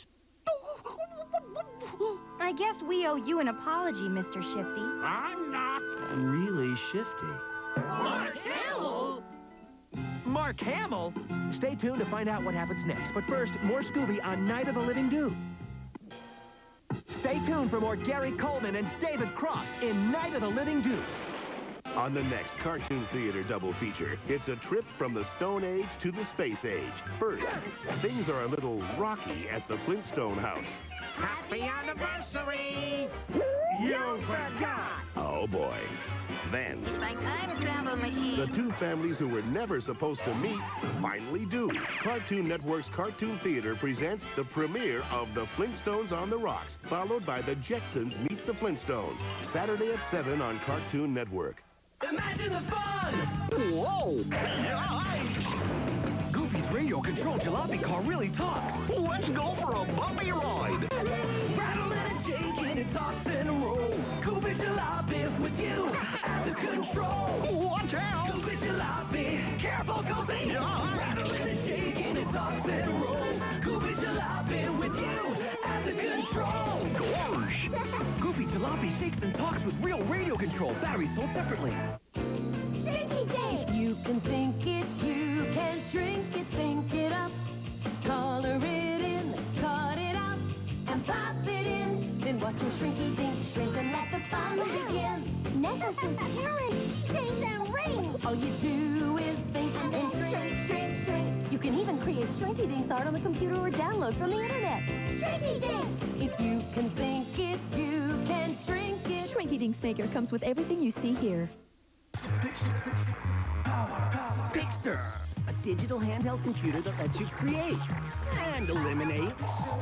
I guess we owe you an apology, Mister Shifty. I'm not. I'm really shifty. Mark Hamill? Mark Hamill? Stay tuned to find out what happens next. But first, more Scooby on Night of the Living Dew. Stay tuned for more Gary Coleman and David Cross in Night of the Living Dew. On the next Cartoon Theater double feature, it's a trip from the Stone Age to the Space Age. First, things are a little rocky at the Flintstone house. Happy anniversary! You forgot! Oh, boy. Then, It's my time travel machine. the two families who were never supposed to meet finally do. Cartoon Network's Cartoon Theater presents the premiere of The Flintstones on the Rocks, followed by The Jetsons Meet the Flintstones, Saturday at seven on Cartoon Network. Imagine the fun! Whoa! Goofy's radio-controlled jalopy car really talks. Let's go for a bumpy ride. Rattle and shake and it talks and rolls. Goofy jalopy with you at the control. Watch out! Goofy jalopy, careful Goofy. Rattle and shake and it talks and rolls. Goofy jalopy with you at the control. Goofy jalopy shakes and talks with real radio control. Batteries sold separately. Shrinky Dink! If you can think it, you can shrink it, think it up. Color it in, cut it out, and pop it in. Then watch your Shrinky Dink shrink and let the fun begin. Necklaces, earrings, chains, and rings. All you do is think and then shrink, shrink, shrink. You can even create Shrinky Dinks art on the computer or download from the internet. Shrinky Dink! If you can think it, you can shrink it. Shrinky Dinks Maker comes with everything you see here. Pixter, a digital handheld computer that lets you create and eliminate,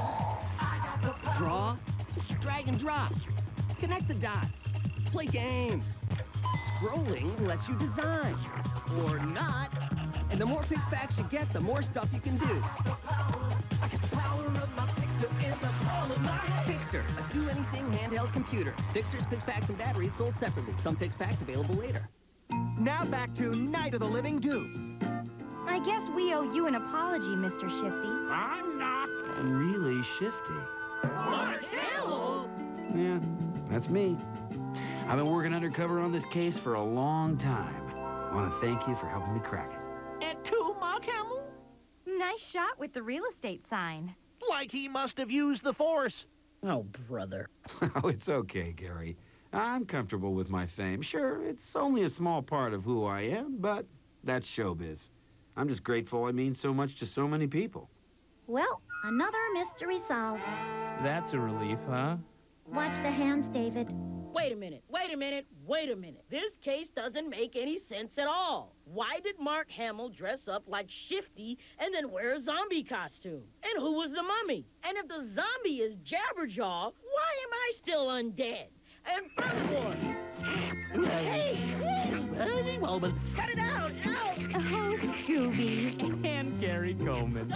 draw, drag and drop, connect the dots, play games. Scrolling lets you design, or not. And the more Pix packs you get, the more stuff you can do. I got the power of my Pixter in the palm of my hand. Pixter, a do-anything handheld computer. Pixter's Pix packs and batteries sold separately. Some Pix packs available later. Now back to Night of the Living Dew. I guess we owe you an apology, Mister Shifty. I'm not. I'm really shifty. Mark Hamill? Yeah, that's me. I've been working undercover on this case for a long time. I want to thank you for helping me crack it. And two, Mark Hamill? Nice shot with the real estate sign. Like he must have used the Force. Oh, brother. Oh, it's okay, Gary. I'm comfortable with my fame. Sure, it's only a small part of who I am, but that's showbiz. I'm just grateful I mean so much to so many people. Well, another mystery solved. That's a relief, huh? Watch the hands, David. Wait a minute, wait a minute, wait a minute. This case doesn't make any sense at all. Why did Mark Hamill dress up like Shifty and then wear a zombie costume? And who was the mummy? And if the zombie is Jabberjaw, why am I still undead? And furthermore... Hey, hey, Wellman, cut it out, out! Oh, Scooby. And Gary Coleman.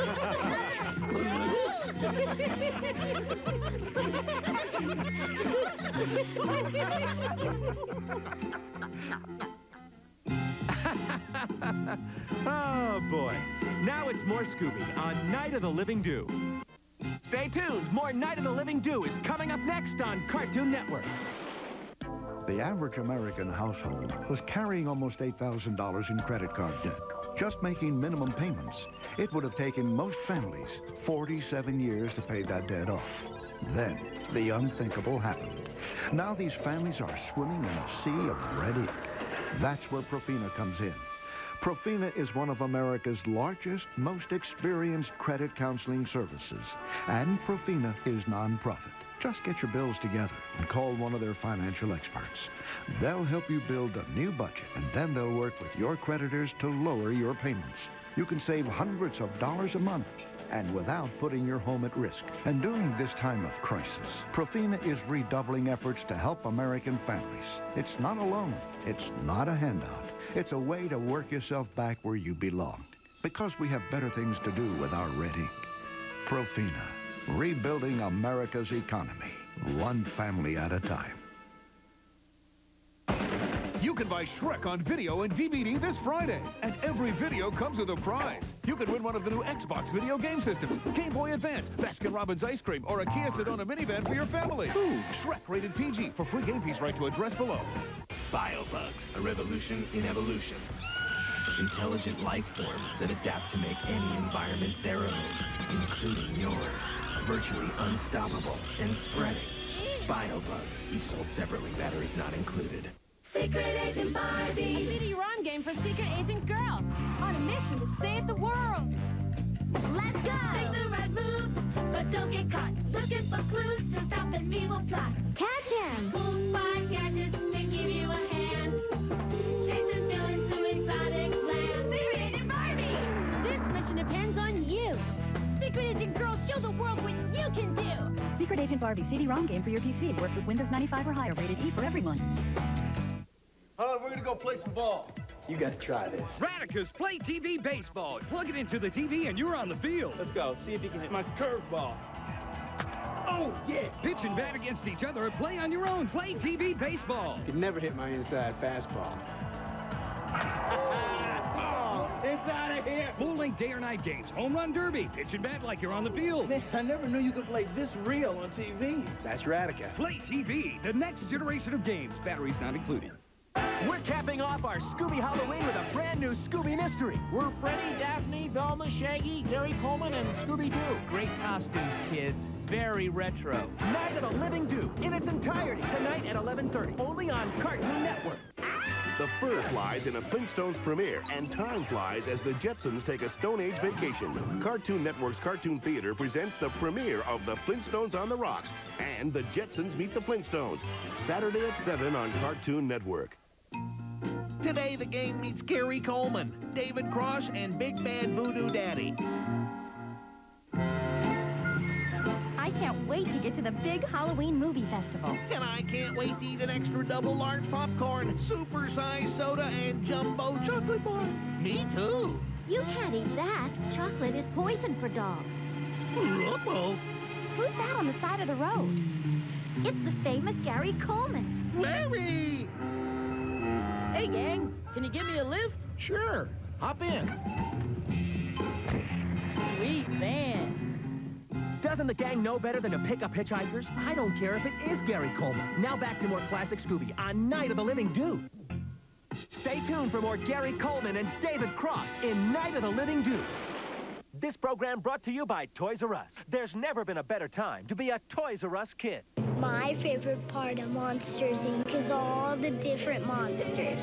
Oh, boy. Now it's more Scooby on Night of the Living Dew. Stay tuned. More Night of the Living Dew is coming up next on Cartoon Network. The average American household was carrying almost eight thousand dollars in credit card debt, just making minimum payments. It would have taken most families forty-seven years to pay that debt off. Then, the unthinkable happened. Now these families are swimming in a sea of red ink. That's where Profina comes in. Profina is one of America's largest, most experienced credit counseling services. And Profina is nonprofit. Just get your bills together and call one of their financial experts. They'll help you build a new budget, and then they'll work with your creditors to lower your payments. You can save hundreds of dollars a month, and without putting your home at risk. And during this time of crisis, Profina is redoubling efforts to help American families. It's not a loan. It's not a handout. It's a way to work yourself back where you belong. Because we have better things to do with our red ink. Profina. Rebuilding America's economy, one family at a time. You can buy Shrek on video and D V D this Friday, and every video comes with a prize. You can win one of the new Xbox video game systems, Game Boy Advance, Baskin-Robbins ice cream, or a Kia Sedona minivan for your family. Ooh, Shrek rated P G for free game piece right to address below. Biobugs, a revolution in evolution. Intelligent life forms that adapt to make any environment their own, including yours. Virtually unstoppable and spreading. Biobugs, each sold separately, batteries not included. Secret Agent Barbie. C D ROM game for Secret Agent Girl. On a mission to save the world. Let's go! Make the right move, but don't get caught. Looking for clues to stop an evil plot. Catch him! We'll find gadgets and give you a hand. Chasing villains to exotic lands. Secret Agent Barbie! This mission depends on you. Secret Agent Girl, show the world what you can do. Secret Agent Barbie C D ROM game for your P C. Works with Windows ninety-five or higher. Rated E for everyone. Hold on, we're gonna go play some ball. You gotta try this. Radica's Play T V Baseball. Plug it into the T V and you're on the field. Let's go. See if you can hit my curveball. Oh, yeah. Pitch and bat against each other or play on your own. Play T V Baseball. You can never hit my inside fastball. Oh, it's out of here. Full-length day or night games. Home run derby. Pitch and bat like you're on the field. Man, I never knew you could play this real on T V. That's Radica. Play T V, the next generation of games. Batteries not included. We're capping off our Scooby Halloween with a brand new Scooby mystery. We're Freddy, Daphne, Velma, Shaggy, Gary Coleman, and Scooby-Doo. Great costumes, kids. Very retro. Night of the Living Dew in its entirety tonight at eleven thirty, only on Cartoon Network. The fur flies in a Flintstones premiere, and time flies as the Jetsons take a Stone Age vacation. Cartoon Network's Cartoon Theater presents the premiere of The Flintstones on the Rocks and The Jetsons Meet the Flintstones, Saturday at seven on Cartoon Network. Today, the gang meets Gary Coleman, David Cross, and Big Bad Voodoo Daddy. I can't wait to get to the big Halloween movie festival. And I can't wait to eat an extra double large popcorn, super-sized soda, and jumbo chocolate bar. Me too. You can't eat that. Chocolate is poison for dogs. Uh-oh. Who's that on the side of the road? It's the famous Gary Coleman. Larry! Hey, gang, can you give me a lift? Sure. Hop in. Sweet van. Doesn't the gang know better than to pick up hitchhikers? I don't care if it is Gary Coleman. Now back to more classic Scooby on Night of the Living Dew. Stay tuned for more Gary Coleman and David Cross in Night of the Living Dew. This program brought to you by Toys R Us. There's never been a better time to be a Toys R Us kid. My favorite part of Monsters, Incorporated is all the different monsters.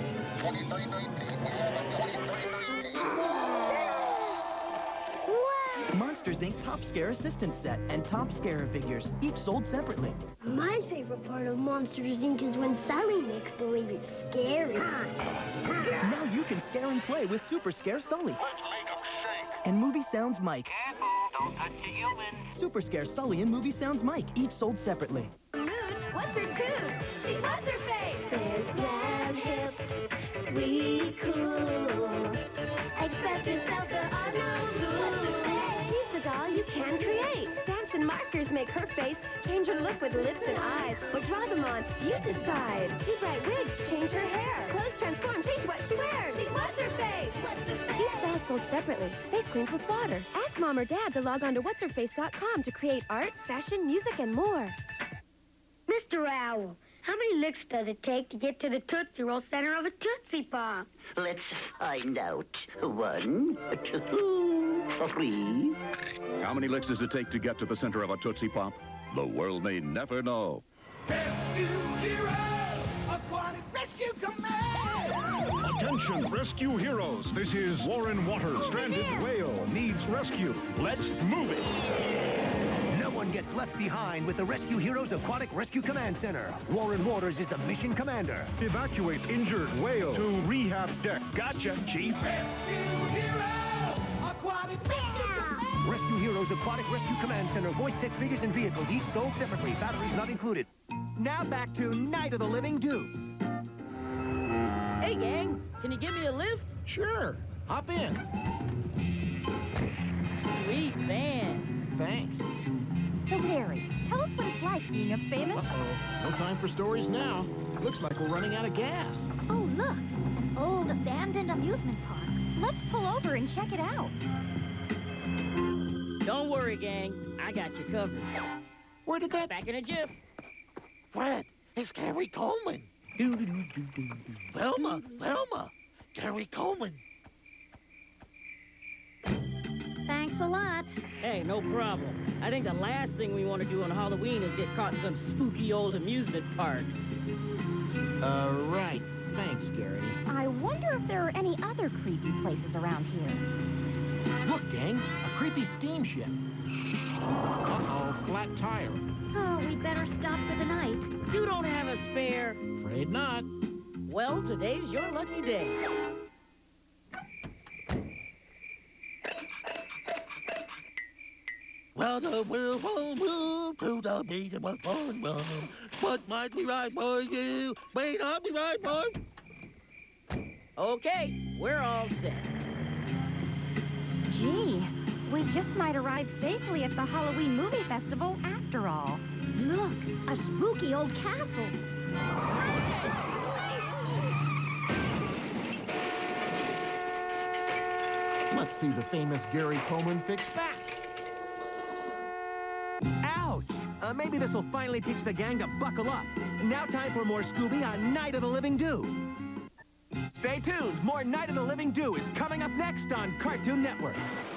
Monsters, Incorporated Top Scare Assistance Set and Top Scare figures, each sold separately. My favorite part of Monsters, Incorporated is when Sully makes believe it's scary. Now you can scare and play with Super Scare Sully. And Movie Sounds Mike. Careful, don't touch the human. Super Scare Sully and Movie Sounds Mike, each sold separately. What's her tune? She's what's her face? There's glad, hip, sweet, cool. Express yourself, there are no rules. She's the doll you can create. Stamps and markers make her face change her look with lips and eyes. Or draw them on, you decide. She bright wigs, change her hair. Clothes transform, change what she wears. She's what's her face? What's her face? Each doll sold separately. Face cleans with water. Ask Mom or Dad to log on to what's her face dot com to create art, fashion, music, and more. Mister Owl, how many licks does it take to get to the Tootsie Roll center of a Tootsie Pop? Let's find out. One, two, three. How many licks does it take to get to the center of a Tootsie Pop? The world may never know. Rescue Hero! Aquatic Rescue Command! Attention, rescue heroes. This is Warren Waters. Stranded whale needs rescue. Let's move it. No one gets left behind with the Rescue Heroes Aquatic Rescue Command Center. Warren Waters is the mission commander. Evacuate injured whale to rehab deck. Gotcha, Chief. Rescue Hero! Aquatic Rescue Command! Rescue Heroes Aquatic Rescue Command Center. Voice tech figures and vehicles, each sold separately. Batteries not included. Now back to Night of the Living Do. Hey, gang, can you give me a lift? Sure. Hop in. Sweet van. Thanks. So, Harry, tell us what it's like being a famous... Uh-oh. No time for stories now. Looks like we're running out of gas. Oh, look. Old abandoned amusement park. Let's pull over and check it out. Don't worry, gang. I got you covered. Where did that... Back in a jiff. Fred, it's Gary Coleman. Velma, Velma, Gary Coleman. Thanks a lot. Hey, no problem. I think the last thing we want to do on Halloween is get caught in some spooky old amusement park. Uh, right. Thanks, Gary. I wonder if there are any other creepy places around here. Look, gang, a creepy steamship. Uh-oh, flat tire. Oh, we'd better stop for the night. You don't have a spare? Afraid not. Well, today's your lucky day. Well, the world won't move to the beat of a fun run. What might be right for you may not be right for... Okay, we're all set. Gee, we just might arrive safely at the Halloween movie festival after all. Look, a spooky old castle. Let's see the famous Gary Coleman fix that. Ouch! Uh, maybe this will finally teach the gang to buckle up. Now time for more Scooby on Night of the Living Do. Stay tuned. More Night of the Living Do is coming up next on Cartoon Network.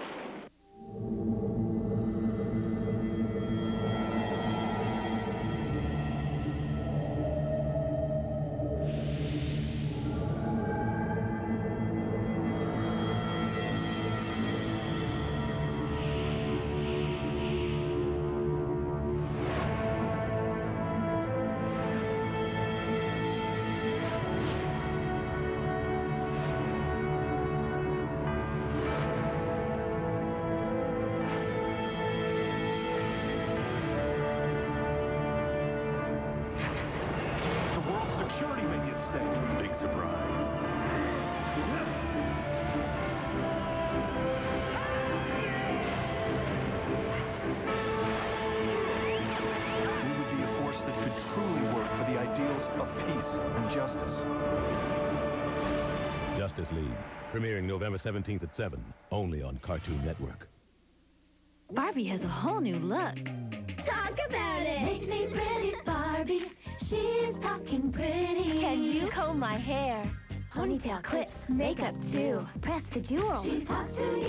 Justice League, premiering November seventeenth at seven, only on Cartoon Network. Barbie has a whole new look. Talk about it. Make me pretty, Barbie. She's talking pretty. Can you comb my hair? Ponytail clips, makeup too. Press the jewels. She talks to you.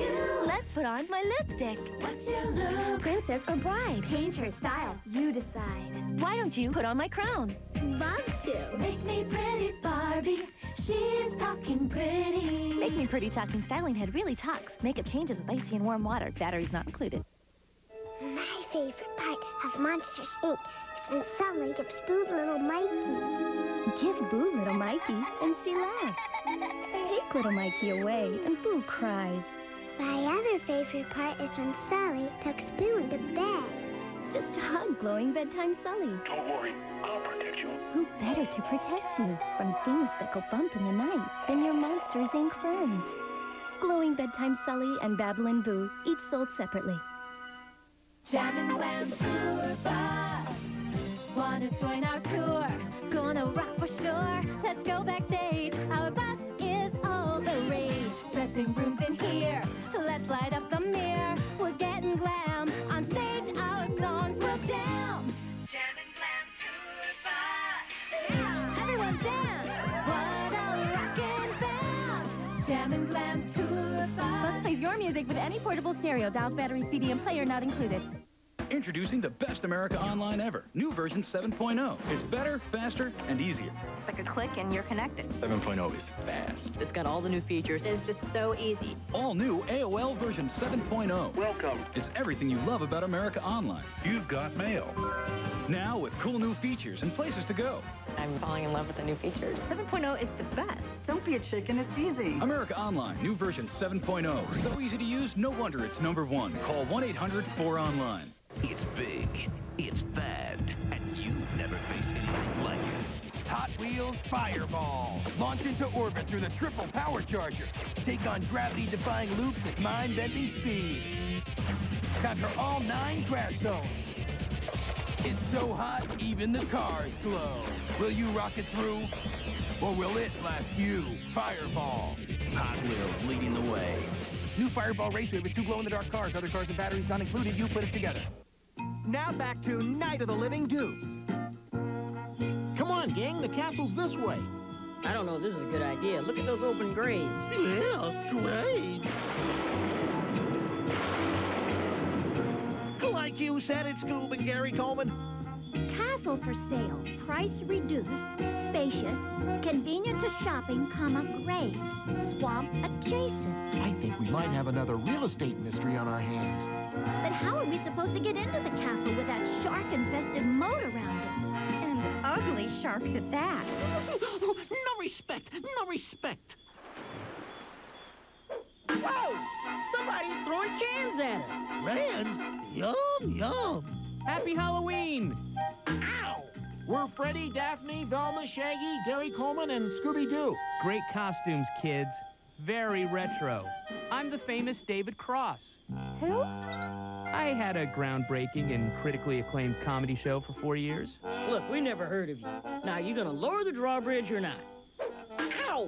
Let's put on my lipstick. What's your look? Princess or bride? Change her style. You decide. Why don't you put on my crown? Want to? Make me pretty, Barbie. She's talking pretty. Make Me Pretty Talking Styling Head really talks. Makeup changes with icy and warm water. Batteries not included. My favorite part of Monsters, Incorporated is when Sully gives Boo little Mikey. Give Boo little Mikey, and she laughs. Take little Mikey away, and Boo cries. My other favorite part is when Sully tucks Boo into bed. Just hug glowing bedtime Sully. Don't worry, I'll protect you. Who better to protect you from things that go bump in the night than your Monsters, Incorporated friends? Glowing bedtime Sully and Babylon Boo, each sold separately. Jam and Glam Tour Bus. Wanna join our tour? Gonna rock for sure. Let's go backstage. Our bus is all the rage. Dressing rooms in here. Let's light up the mirror. We're getting glam. On stage, our songs will jam. Jam and Glam Tour Bus. Yeah, everyone dance. What a rockin' band. Jam and Glam Tour Bus. Bus plays your music with any portable stereo, dials, battery, C D, and player not included. Introducing the best America Online ever. New version seven point oh. It's better, faster, and easier. It's like a click and you're connected. seven point oh is fast. It's got all the new features. It's just so easy. All new A O L version seven point oh. Welcome. It's everything you love about America Online. You've got mail. Now with cool new features and places to go. I'm falling in love with the new features. seven point oh is the best. Don't be a chicken, it's easy. America Online, new version seven point oh. So easy to use, no wonder it's number one. Call one eight hundred four online. It's big, it's bad, and you've never faced anything like it. Hot Wheels Fireball. Launch into orbit through the triple power charger. Take on gravity-defying loops at mind-bending speed. Conquer all nine crash zones. It's so hot, even the cars glow. Will you rock it through, or will it blast you? Fireball. Hot Wheels leading the way. New Fireball Raceway with two glow-in-the-dark cars. Other cars and batteries not included. You put it together. Now back to Night of the Living Dew. Come on, gang. The castle's this way. I don't know if this is a good idea. Look at those open graves. Yeah, great. Like you said, it's Scoob and Gary Coleman. Castle for sale. Price reduced. Spacious. Convenient to shopping, comma, graves. Swamp adjacent. I think we might have another real estate mystery on our hands. But how are we supposed to get into the castle with that shark-infested moat around it? And ugly sharks at that. No respect. No respect. Whoa! Somebody's throwing cans at us. Rans? Yum, yum. Happy Halloween! Ow! We're Freddy, Daphne, Velma, Shaggy, Gary Coleman, and Scooby-Doo. Great costumes, kids. Very retro. I'm the famous David Cross. Who? I had a groundbreaking and critically acclaimed comedy show for four years. Look, we never heard of you. Now, you gonna lower the drawbridge or not? Ow!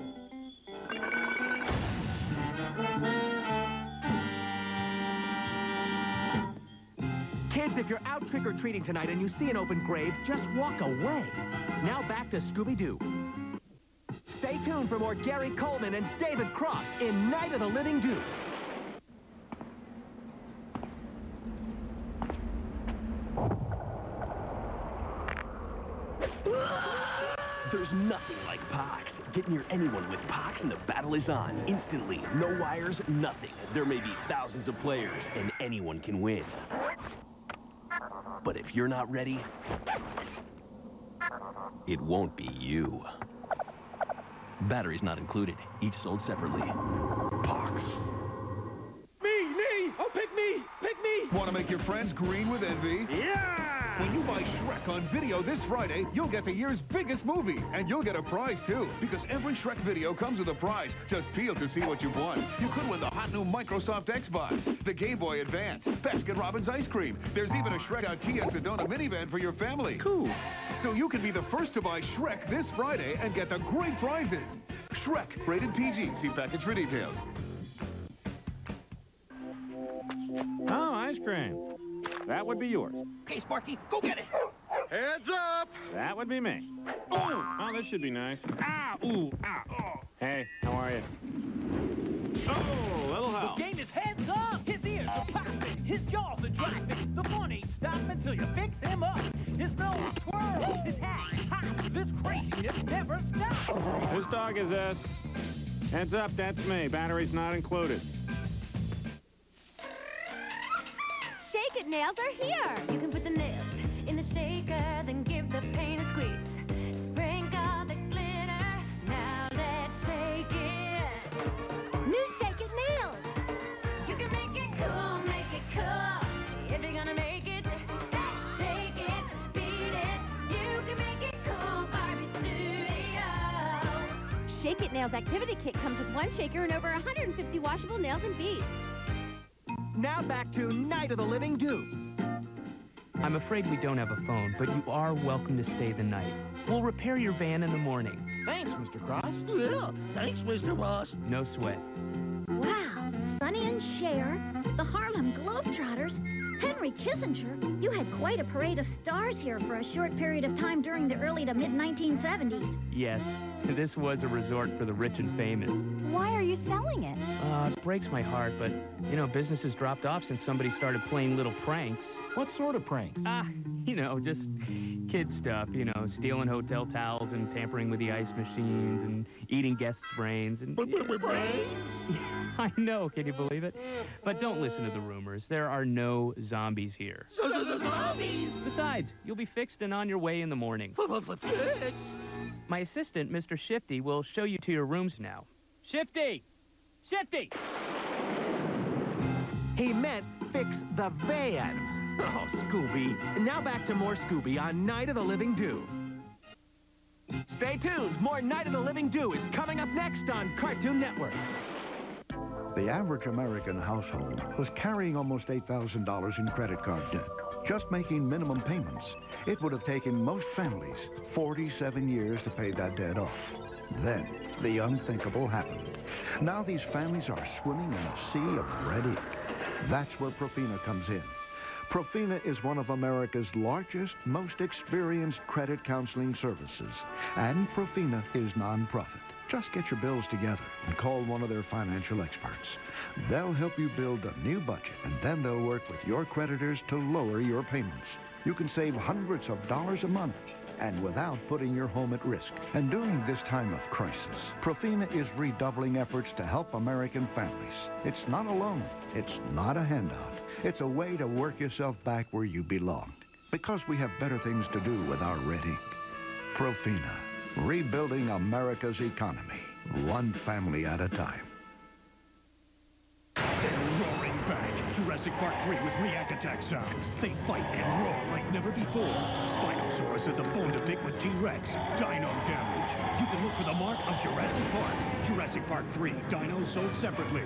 Kids, if you're out trick-or-treating tonight and you see an open grave, just walk away. Now back to Scooby-Doo. Stay tuned for more Gary Coleman and David Cross in Night of the Living Dew. There's nothing like Pox. Get near anyone with Pox and the battle is on. Instantly. No wires, nothing. There may be thousands of players, and anyone can win. But if you're not ready, it won't be you. Batteries not included. Each sold separately. Pox. Me, me! Oh, pick me! Pick me! Want to make your friends green with envy? Yeah! When you buy Shrek on video this Friday, you'll get the year's biggest movie. And you'll get a prize, too. Because every Shrek video comes with a prize. Just peel to see what you've won. You could win the hot new Microsoft Xbox, the Game Boy Advance, Baskin-Robbins ice cream. There's even a Shrek-out Kia Sedona minivan for your family. Cool. So you can be the first to buy Shrek this Friday and get the great prizes. Shrek, rated P G. See package for details. Oh, ice cream. That would be yours. Okay, Sparky, go get it. Heads up! That would be me. Oh, oh, this should be nice. Ah, ooh, ah, oh. Hey, how are you? Oh, little help. The game scream, his head's up, his ears are popping, his jaws are dropping. The fun ain't stopping until you fix him up. His nose twirls, his hat hops, this craziness never stops. Whose dog is this? Heads up, that's me. Battery's not included. Shake It nails are here. You can put the nails in the shaker, then give the paint a squeeze. Sprinkle the glitter, now let's shake it. New Shake It nails. You can make it cool, make it cool. If you're gonna make it, let's shake it, speed it. You can make it cool, Barbie Studio. Shake It Nails Activity Kit comes with one shaker and over one hundred fifty washable nails and beads. Now back to Night of the Living Do. I'm afraid we don't have a phone, but you are welcome to stay the night. We'll repair your van in the morning. Thanks, Mister Cross. Yeah, thanks, Mister Ross. No sweat. Wow, Sonny and Cher, the Harlem Globetrotters, Henry Kissinger. You had quite a parade of stars here for a short period of time during the early to mid nineteen seventies. Yes, this was a resort for the rich and famous. Why are you selling it? Uh, it breaks my heart, but, you know, business has dropped off since somebody started playing little pranks. What sort of pranks? Ah, you know, just kid stuff, you know, stealing hotel towels and tampering with the ice machines and eating guests' brains and... Brains? I know, can you believe it? But don't listen to the rumors. There are no zombies here. Zombies? Besides, you'll be fixed and on your way in the morning. Fixed? My assistant, Mister Shifty, will show you to your rooms now. Shifty! Shifty! He meant fix the van. Oh, Scooby. Now back to more Scooby on Night of the Living Do. Stay tuned. More Night of the Living Do is coming up next on Cartoon Network. The average American household was carrying almost eight thousand dollars in credit card debt, just making minimum payments. It would have taken most families forty-seven years to pay that debt off. Then, the unthinkable happened. Now these families are swimming in a sea of red ink. That's where Profina comes in. Profina is one of America's largest, most experienced credit counseling services. And Profina is nonprofit. Just get your bills together and call one of their financial experts. They'll help you build a new budget, and then they'll work with your creditors to lower your payments. You can save hundreds of dollars a month, and without putting your home at risk. And during this time of crisis, Profina is redoubling efforts to help American families. It's not a loan. It's not a handout. It's a way to work yourself back where you belong. Because we have better things to do with our red ink. Profina, rebuilding America's economy, one family at a time. They're roaring back. Jurassic Park three with react attack sounds. They fight and roar like never before. Spinosaurus has a bone to pick with T-Rex. Dino damage. You can look for the mark of Jurassic Park. Jurassic Park three. Dinos sold separately.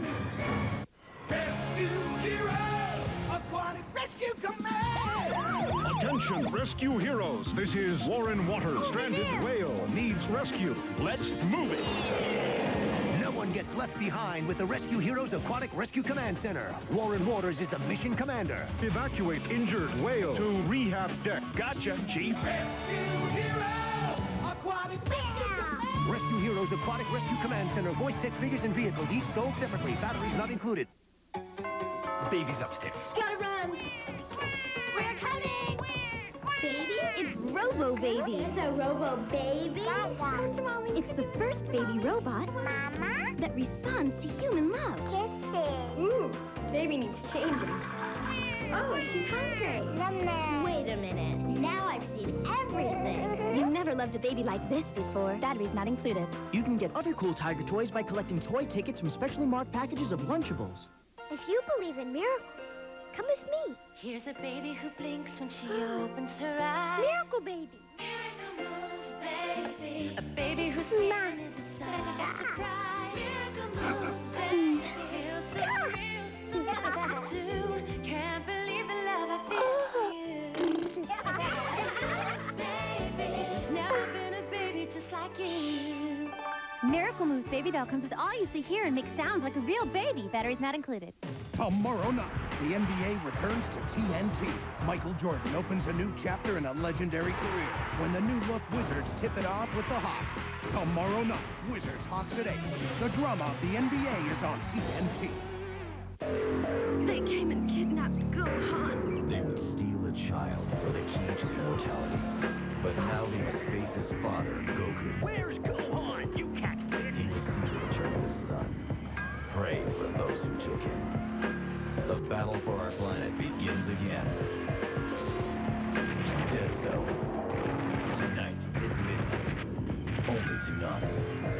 Rescue Heroes! Aquatic Rescue Command! Attention, rescue heroes. This is Warren Waters. Stranded whale needs rescue. Let's move it. No one gets left behind with the Rescue Heroes Aquatic Rescue Command Center. Warren Waters is the mission commander. Evacuate injured whale to rehab deck. Gotcha, Chief. Rescue Heroes! Aquatic Rescue Command! Rescue Heroes Aquatic Rescue Command Center. Voice tech figures and vehicles, each sold separately. Batteries not included. The baby's upstairs. Gotta run. We're coming. Baby? It's Robo Baby. So Robo Baby? Come to Mommy. It's the first baby robot Mama? that responds to human love. Kisses. Ooh, baby needs changing. Oh, she's hungry. Wait a minute. Now I've seen everything. You never loved a baby like this before. Batteries not included. You can get other cool Tiger toys by collecting toy tickets from specially marked packages of Lunchables. If you believe in miracles, come with me. Here's a baby who blinks when she opens her eyes. Miracle Baby. Miracle moves, baby. A baby who's smiling is a sign of surprise. Miracle moves, baby. Feels so real, so much to do. Can't believe the love I feel for you. Baby, there's never been a baby just like you. Miracle Moves Baby Doll comes with all you see here and makes sounds like a real baby. Batteries not included. Tomorrow night, the N B A returns to T N T. Michael Jordan opens a new chapter in a legendary career when the new-look Wizards tip it off with the Hawks. Tomorrow night, Wizards Hawks at eight. The drama of the N B A is on T N T. They came and kidnapped Gohan. They would steal a child for the key to immortality. But now they must face his father, Goku. Where's Gohan, you cat kid? He will seek to return his son. Pray for those who took him. The battle for our planet begins again. Dead Zone. Tonight at midnight. Only Tsunami.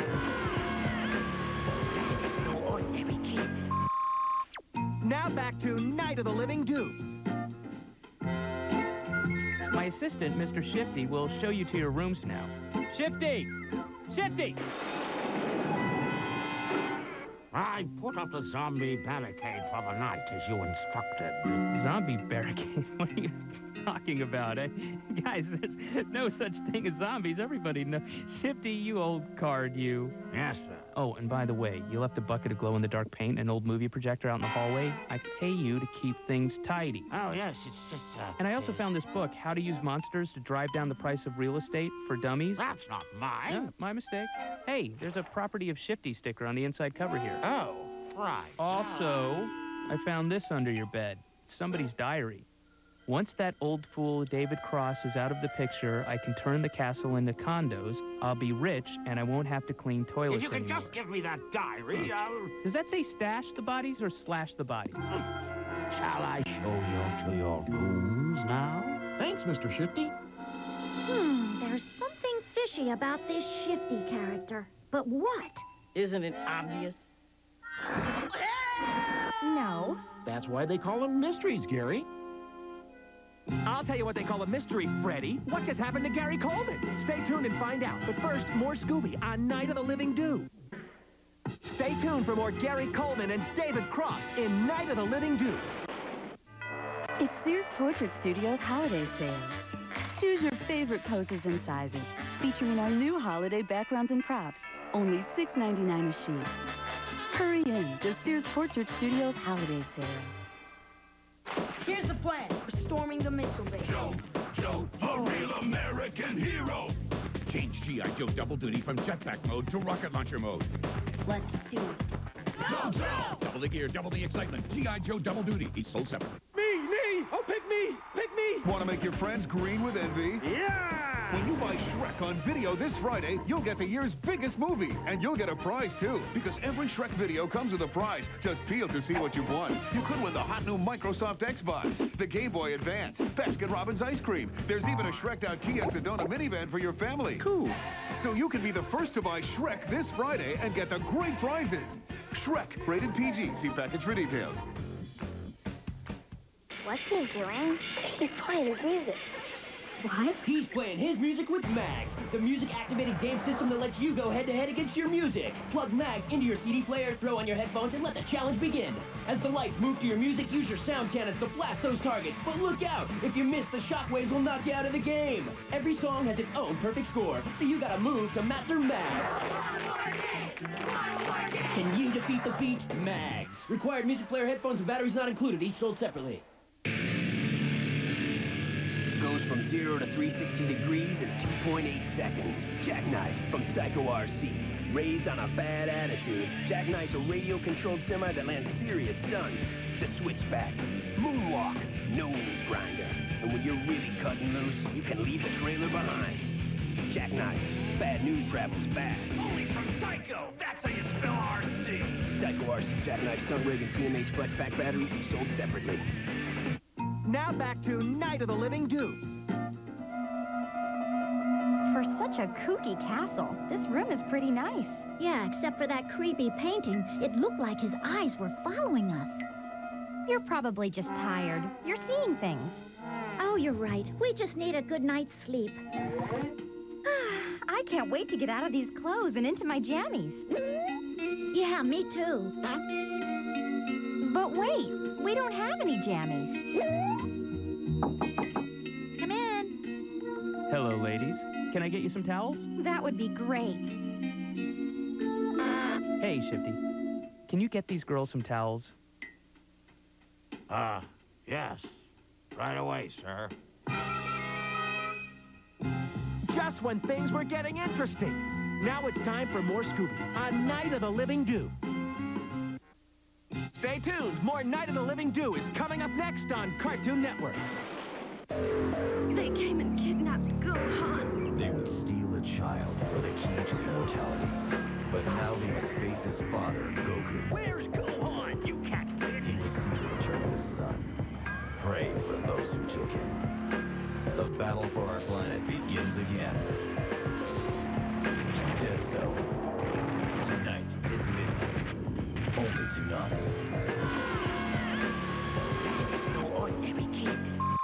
It is no ordinary kid. Now back to Night of the Living Dew. My assistant, Mister Shifty, will show you to your rooms now. Shifty! Shifty! I put up the zombie barricade for the night as you instructed. Zombie barricade? What are you talking about? Eh? Guys, there's no such thing as zombies. Everybody knows. Shifty, you old card, you. Yes, sir. Oh, and by the way, you left a bucket of glow-in-the-dark paint and an old movie projector out in the hallway. I pay you to keep things tidy. Oh, yes, it's just, uh... And I also found this book, How to Use Monsters to Drive Down the Price of Real Estate for Dummies. That's not mine. Yeah, my mistake. Hey, there's a Property of Shifty sticker on the inside cover here. Oh, right. Also, I found this under your bed. It's somebody's diary. Once that old fool David Cross is out of the picture, I can turn the castle into condos. I'll be rich, and I won't have to clean toilets If you can anymore. just give me that diary, I'll... Does that say stash the bodies or slash the bodies? Shall I show you to your rooms now? Thanks, Mister Shifty. Hmm, there's something fishy about this Shifty character. But what? Isn't it obvious? No. That's why they call them mysteries, Gary. I'll tell you what they call a mystery, Freddy. What just happened to Gary Coleman? Stay tuned and find out. But first, more Scooby on Night of the Living Dew. Stay tuned for more Gary Coleman and David Cross in Night of the Living Dew. It's Sears Portrait Studio's holiday sale. Choose your favorite poses and sizes, featuring our new holiday backgrounds and props. Only six ninety-nine a sheet. Hurry in to Sears Portrait Studio's holiday sale. Here's the plan. We're storming the missile base. Joe, Joe, a real American hero. Change G I. Joe Double Duty from jetpack mode to rocket launcher mode. Let's do it. Go, Joe! Double the gear, double the excitement. G I. Joe Double Duty. Each sold separately. Me, me! Oh, pick me! Pick me! Want to make your friends green with envy? Yeah! When you buy Shrek on video this Friday, you'll get the year's biggest movie. And you'll get a prize, too. Because every Shrek video comes with a prize. Just peel to see what you've won. You could win the hot new Microsoft Xbox, the Game Boy Advance, Baskin-Robbins ice cream. There's even a Shrek'd-out Kia Sedona minivan for your family. Cool. So you can be the first to buy Shrek this Friday and get the great prizes. Shrek, rated P G. See package for details. What's he doing? He's playing his music. What? He's playing his music with Mags, the music-activated game system that lets you go head-to-head against your music. Plug Mags into your C D player, throw on your headphones, and let the challenge begin. As the lights move to your music, use your sound cannons to blast those targets. But look out! If you miss, the shockwaves will knock you out of the game. Every song has its own perfect score, so you gotta move to master Mags. Can you defeat the beat? Mags. Required music player headphones and batteries not included, each sold separately. Goes from zero to three hundred sixty degrees in two point eight seconds. Jackknife from Psycho R C. Raised on a bad attitude, Jackknife's a radio-controlled semi that lands serious stunts. The switchback, moonwalk, nose grinder. And when you're really cutting loose, you can leave the trailer behind. Jackknife, bad news travels fast. Only from Psycho. That's how you spell R C. Psycho R C Jackknife stunt rig and T M H flex pack battery each sold separately. Now back to Night of the Living Dew. For such a kooky castle, this room is pretty nice. Yeah, except for that creepy painting. It looked like his eyes were following us. You're probably just tired. You're seeing things. Oh, you're right. We just need a good night's sleep. I can't wait to get out of these clothes and into my jammies. Yeah, me too. But wait, we don't have any jammies. Come in. Hello, ladies. Can I get you some towels? That would be great. Hey, Shifty. Can you get these girls some towels? Uh, yes. Right away, sir. Just when things were getting interesting. Now it's time for more Scooby on Night of the Living Dew. Stay tuned. More Night of the Living Do is coming up next on Cartoon Network. They came and kidnapped Gohan. They would steal a child for the key to immortality. But now he must face his father, Goku. Where's Gohan, you cat kid? He will see the return of his son. Pray for those who took him. The battle for our planet begins again. Dead Zone. Tonight at midnight. Only tonight. That is no ordinary kid.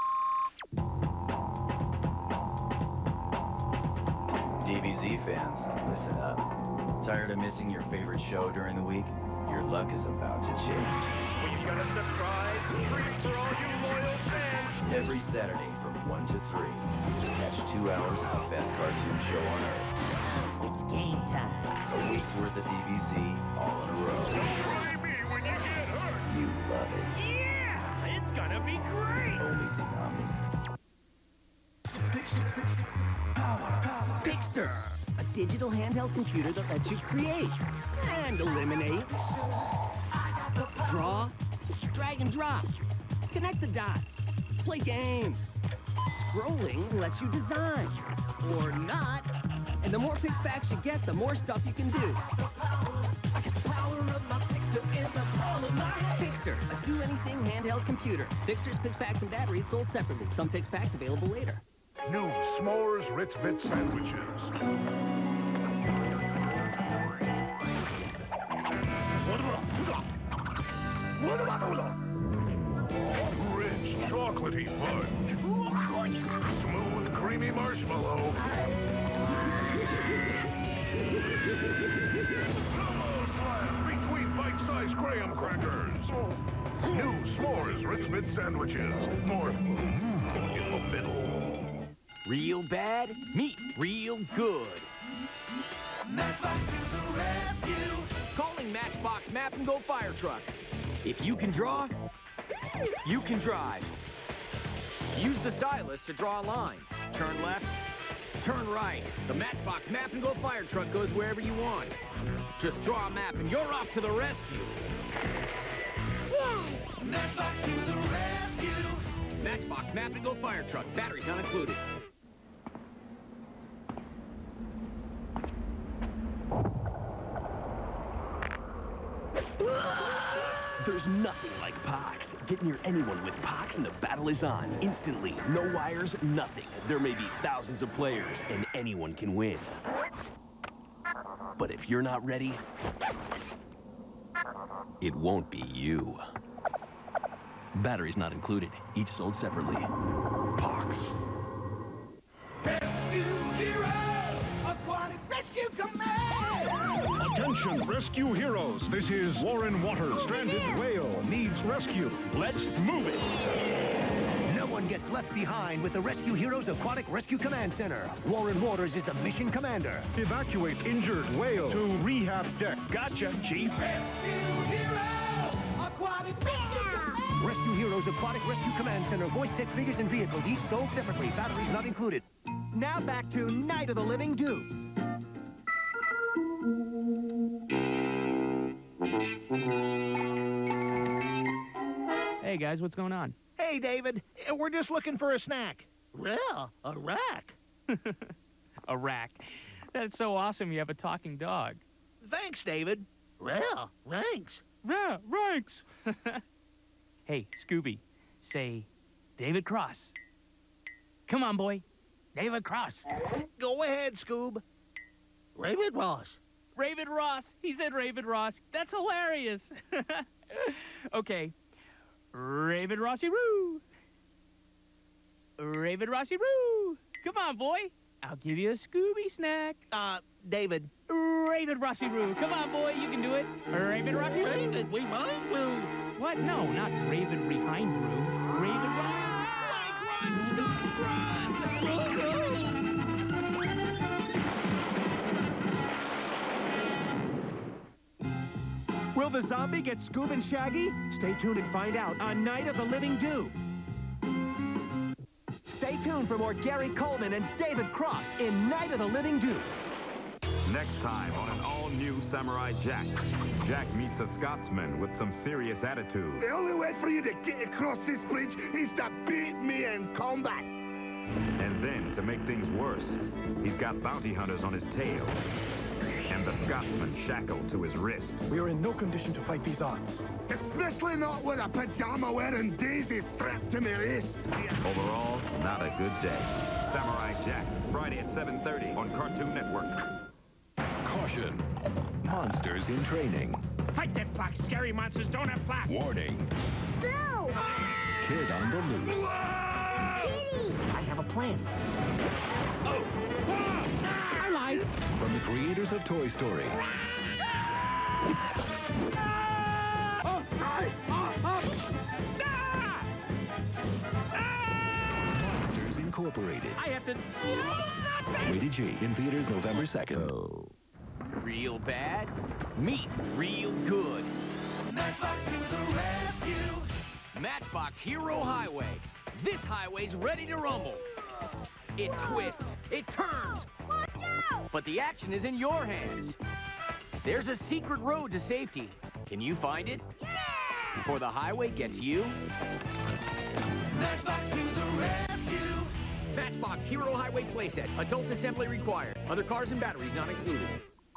D B Z fans, listen up. Tired of missing your favorite show during the week? Your luck is about to change. We've got a surprise treat for all you loyal fans. Every Saturday from one to three, catch two hours of the best cartoon show on Earth. It's game time. A week's worth of D B Z all in a row. Don't worry me when you get hurt. You love it. Yeah, it's gonna be great. Only Toonami. Pixter, a digital handheld computer that lets you create and eliminate, draw, drag and drop, connect the dots, play games. Scrolling lets you design, or not. And the more Pixpacks you get, the more stuff you can do. I got the power of my Pixter in the palm of my hand. Pixter, a do-anything handheld computer. Pixter's Pixpacks and batteries sold separately. Some Pixpacks available later. New S'mores Ritz Bit Sandwiches. Rich, chocolatey fudge. Smooth, creamy marshmallow. Between bite-sized graham crackers. New S'mores Ritz Bit Sandwiches. More mm, in the middle. Real bad, meet real good. Matchbox to the rescue. Calling Matchbox Map and Go Fire Truck. If you can draw, you can drive. Use the stylus to draw a line. Turn left, turn right. The Matchbox Map and Go Fire Truck goes wherever you want. Just draw a map and you're off to the rescue. Yay! Matchbox to the rescue. Matchbox Map and Go Fire Truck. Batteries not included. There's nothing like Pox. Get near anyone with Pox and the battle is on. Instantly. No wires, nothing. There may be thousands of players, and anyone can win. But if you're not ready, it won't be you. Batteries not included. Each sold separately. Pox. Rescue Hero! Aquatic Rescue Command! Attention, rescue heroes. This is Warren Waters. Stranded whale needs rescue. Let's move it. No one gets left behind with the Rescue Heroes Aquatic Rescue Command Center. Warren Waters is the mission commander. Evacuate injured whale to rehab deck. Gotcha, Chief. Rescue Hero! Aquatic Rescue Command! Rescue Heroes Aquatic Rescue Command Center. Voice tech figures and vehicles, each sold separately. Batteries not included. Now back to Night of the Living Do. Hey, guys, what's going on? Hey, David, we're just looking for a snack. Well, a rack. A rack. That's so awesome you have a talking dog. Thanks, David. Well, thanks. Yeah, ranks. Hey, Scooby, say David Cross. Come on, boy. David Cross. Go ahead, Scoob. Raven Ross. Raven Ross. He said Raven Ross. That's hilarious. Okay. Raven Rossy Roo. Raven Rossy Roo. Come on, boy. I'll give you a Scooby snack. Uh, David. Raven Rossy Roo. Come on, boy. You can do it. Raven Rossy Roo. Raven, we might Roo. What? No, not Raven behind Roo. Raven Rossy. Will the zombie get Scoob and Shaggy? Stay tuned and find out on Night of the Living Do. Stay tuned for more Gary Coleman and David Cross in Night of the Living Do. Next time on an all-new Samurai Jack. Jack meets a Scotsman with some serious attitude. The only way for you to get across this bridge is to beat me in combat. And then, to make things worse, he's got bounty hunters on his tail. And the Scotsman shackled to his wrist. We are in no condition to fight these odds. Especially not with a pajama-wearing daisy strapped to my wrist. Overall, not a good day. Samurai Jack, Friday at seven thirty on Cartoon Network. Caution. Monsters in training. Fight that box. Scary monsters don't have flaps. Warning. Bill! Kid on the loose. Kitty! I have a plan. Oh! I lied. From the creators of Toy Story. Oh! Oh! Oh! Monsters Incorporated. I have to... Rated G in theaters November second. Oh. Real bad, meet real good. Matchbox to the rescue. Matchbox Hero Highway. This highway's ready to rumble. It twists, it turns. Watch out! But the action is in your hands. There's a secret road to safety. Can you find it? Yeah! Before the highway gets you? Matchbox to the rescue. Matchbox Hero Highway playset. Adult assembly required. Other cars and batteries not included.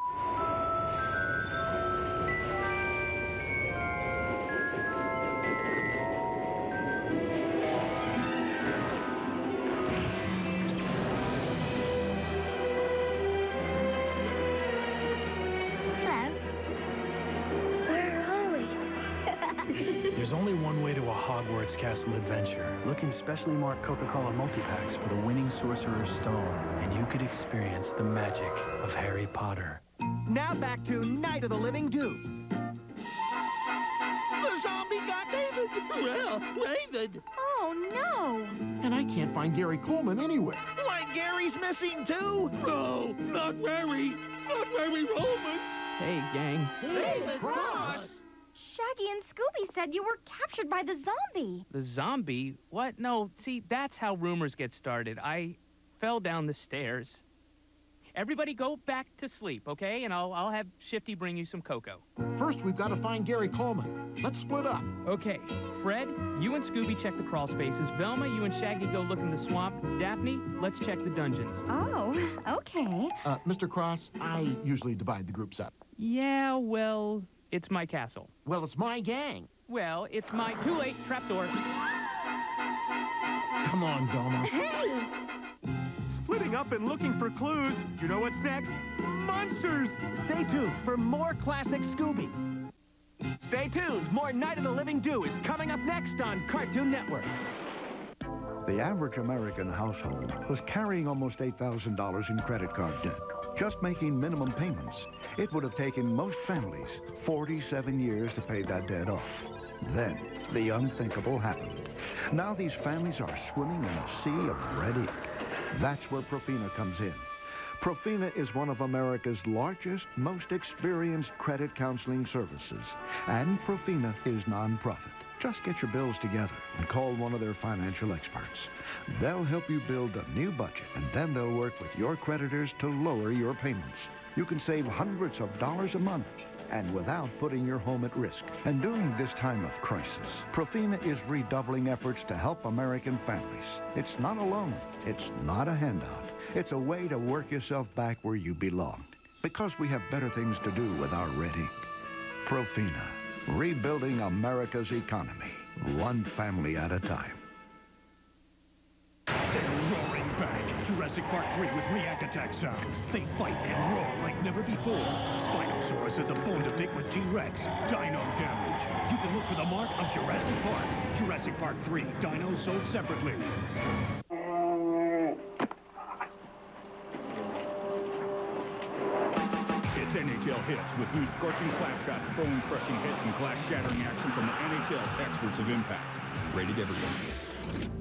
There's only one way to a Hogwarts Castle adventure. Look in specially marked Coca-Cola multi-packs for the winning Sorcerer's Stone, and you could experience the magic of Harry Potter. Now back to Night of the Living Do. The zombie got David. Well, David. Oh, no. And I can't find Gary Coleman anywhere. Like Gary's missing too? No, not Larry. Not Larry Roman. Hey, gang. David Cross. Shaggy and Scooby said you were captured by the zombie. The zombie? What? No, see, that's how rumors get started. I fell down the stairs. Everybody go back to sleep, okay? And I'll, I'll have Shifty bring you some cocoa. First, we've got to find Gary Coleman. Let's split up. Okay. Fred, you and Scooby check the crawl spaces. Velma, you and Shaggy go look in the swamp. Daphne, let's check the dungeons. Oh, okay. Uh, Mister Cross, I usually divide the groups up. Yeah, well, it's my castle. Well, it's my gang. Well, it's my... Too late. Trapdoor. Come on, Velma. Hey! Splitting up and looking for clues. You know what's next? Monsters! Stay tuned for more classic Scooby. Stay tuned. More Night of the Living Do is coming up next on Cartoon Network. The average American household was carrying almost eight thousand dollars in credit card debt. Just making minimum payments, it would have taken most families forty-seven years to pay that debt off. Then, the unthinkable happened. Now these families are swimming in a sea of red ink. That's where Profina comes in. Profina is one of America's largest, most experienced credit counseling services. And Profina is nonprofit. Just get your bills together and call one of their financial experts. They'll help you build a new budget, and then they'll work with your creditors to lower your payments. You can save hundreds of dollars a month, and without putting your home at risk. And during this time of crisis, Profina is redoubling efforts to help American families. It's not a loan. It's not a handout. It's a way to work yourself back where you belong. Because we have better things to do with our red ink. Profina, rebuilding America's economy, one family at a time. They're roaring back. Jurassic Park three with react attack sounds. They fight and roar like never before. Spinosaurus has a bone to pick with T-Rex. Dino damage. You can look for the mark of Jurassic Park. Jurassic Park three. Dinos sold separately. It's N H L Hits with new scorching slap shots, bone-crushing hits, and glass-shattering action from the N H L's experts of impact. Rated everyone.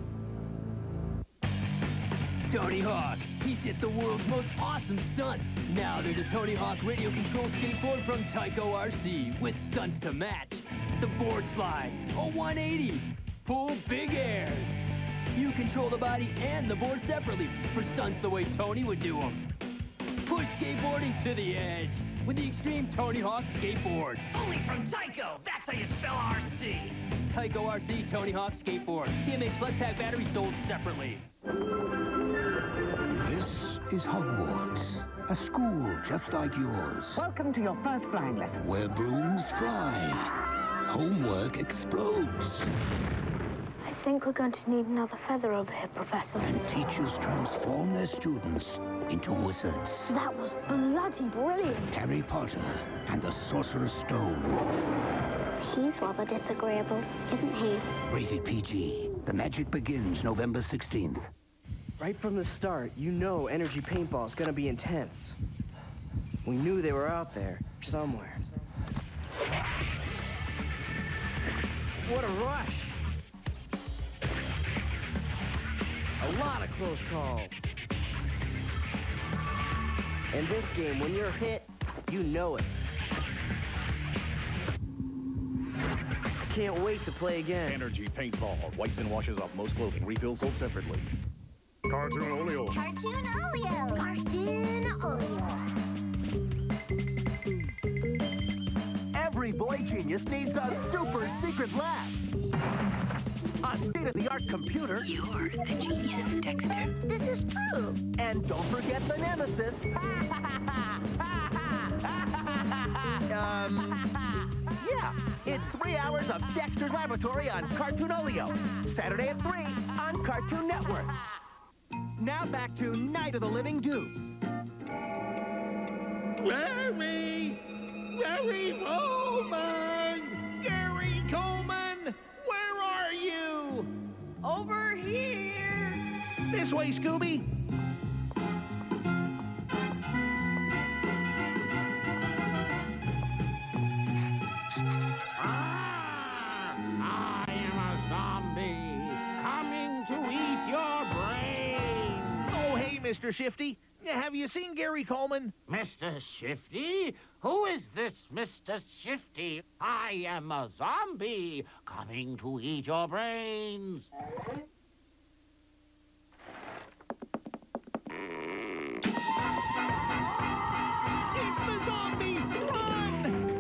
Tony Hawk. He's hit the world's most awesome stunts. Now there's a Tony Hawk radio control skateboard from Tyco R C with stunts to match. The board slide, a one eighty, full big airs. You control the body and the board separately for stunts the way Tony would do them. Push skateboarding to the edge with the Extreme Tony Hawk Skateboard. Only from Tyco. That's how you spell R C. Tyco R C Tony Hawk Skateboard. T M H Flex Pack batteries sold separately. This is Hogwarts, a school just like yours. Welcome to your first flying lesson. Where brooms fly, homework explodes, I think we're going to need another feather over here, Professor. and teachers transform their students into wizards. That was bloody brilliant. Harry Potter and the Sorcerer's Stone. He's rather disagreeable, isn't he? Rated P G. The magic begins November sixteenth. Right from the start, you know energy paintball's gonna be intense. We knew they were out there, somewhere. What a rush! A lot of close calls. In this game, when you're hit, you know it. Can't wait to play again. Energy Paintball. Wipes and washes off most clothing. Refills sold separately. Cartoon Oleo. Cartoon Oleo. Cartoon Oleo. Every boy genius needs a super secret lab. A state-of-the-art computer. You're the genius, Dexter. This is true. And don't forget the nemesis. um, yeah, it's three hours of Dexter's Laboratory on Cartoon Oleo. Saturday at three on Cartoon Network. Now back to Night of the Living Do. Larry! Larry Coleman! Gary Coleman! Where are you? Over here! This way, Scooby. Ah! I am a zombie coming to eat your brain! Oh, hey, Mister Shifty. Have you seen Gary Coleman? Mister Shifty? Who is this Mister Shifty? I am a zombie coming to eat your brains. It's the zombie! Run!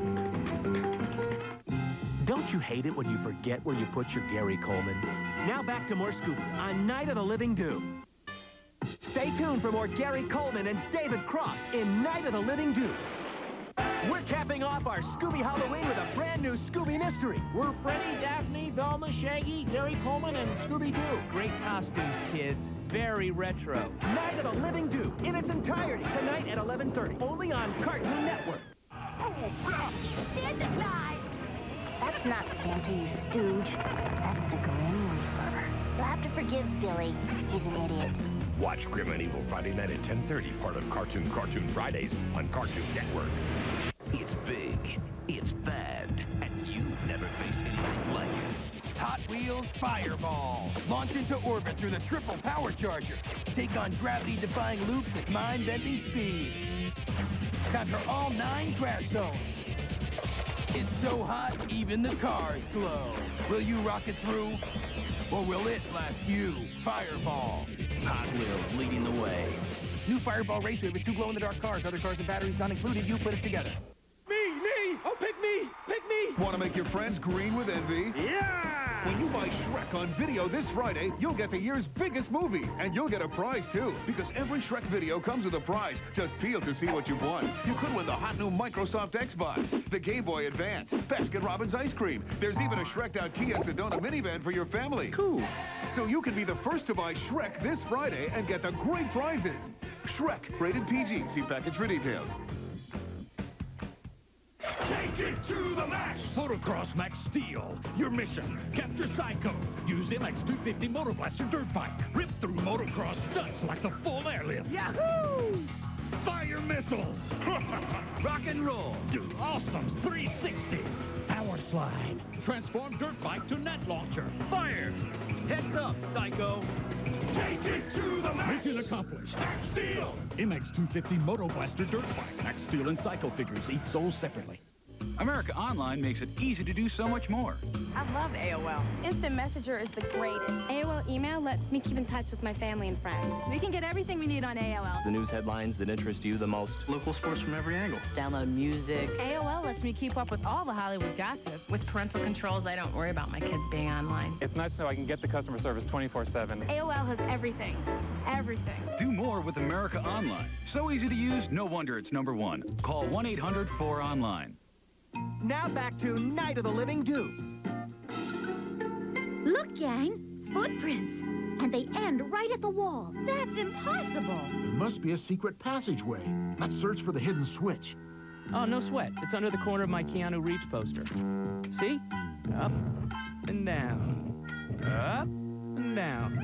Don't you hate it when you forget where you put your Gary Coleman? Now back to more Scooby on Night of the Living Do. Stay tuned for more Gary Coleman and David Cross in Night of the Living Do. We're capping off our Scooby Halloween with a brand new Scooby mystery. We're Freddy, Daphne, Velma, Shaggy, Gary Coleman, and Scooby-Doo. Great costumes, kids. Very retro. Night of the Living Do in its entirety tonight at eleven thirty, only on Cartoon Network. Santa Claus. That's not Santa, you stooge. That's the Grim Reaper. You'll have to forgive Billy. He's an idiot. Watch Grim and Evil Friday night at ten thirty, part of Cartoon Cartoon Fridays on Cartoon Network. It's big, it's bad, and you've never faced anything like it. Hot Wheels Fireball. Launch into orbit through the triple power charger. Take on gravity-defying loops at mind-bending speed. Conquer all nine crash zones. It's so hot, even the cars glow. Will you rock it through? Or will it blast you? Fireball. Hot Wheels leading the way. New Fireball Raceway with two glow-in-the-dark cars. Other cars and batteries not included. You put it together. Me, me! Oh, pick me! Pick me! Want to make your friends green with envy? Yeah! When you buy Shrek on video this Friday, you'll get the year's biggest movie. And you'll get a prize, too. Because every Shrek video comes with a prize. Just peel to see what you've won. You could win the hot new Microsoft Xbox, the Game Boy Advance, Baskin-Robbins ice cream. There's even a Shrek'd-out Kia Sedona minivan for your family. Cool. So you can be the first to buy Shrek this Friday and get the great prizes. Shrek, rated P G. See package for details. Take it to the max! Motocross Max Steel. Your mission, capture Psycho. Use M X two fifty Motor Blaster Dirt Bike. Rip through motocross stunts like the full airlift. Yahoo! Fire missiles. Rock and roll. Do awesome three sixties. Power slide. Transform dirt bike to net launcher. Fire! Heads up, Psycho. Take it to the max! Mission accomplished. Max Steel! M X two fifty Moto Blaster Dirt Bike. Max Steel and Psycho figures, each sold separately. America Online makes it easy to do so much more. I love A O L. Instant Messenger is the greatest. A O L email lets me keep in touch with my family and friends. We can get everything we need on A O L. The news headlines that interest you the most. Local sports from every angle. Download music. A O L lets me keep up with all the Hollywood gossip. With parental controls, I don't worry about my kids being online. It's nice to know I can get the customer service twenty-four seven. A O L has everything. Everything. Do more with America Online. So easy to use, no wonder it's number one. Call one eight hundred four online. Now back to Night of the Living Do. Look, gang, footprints. And they end right at the wall. That's impossible. There must be a secret passageway. Let's search for the hidden switch. Oh, no sweat. It's under the corner of my Keanu Reeves poster. See? Up and down. Up and down.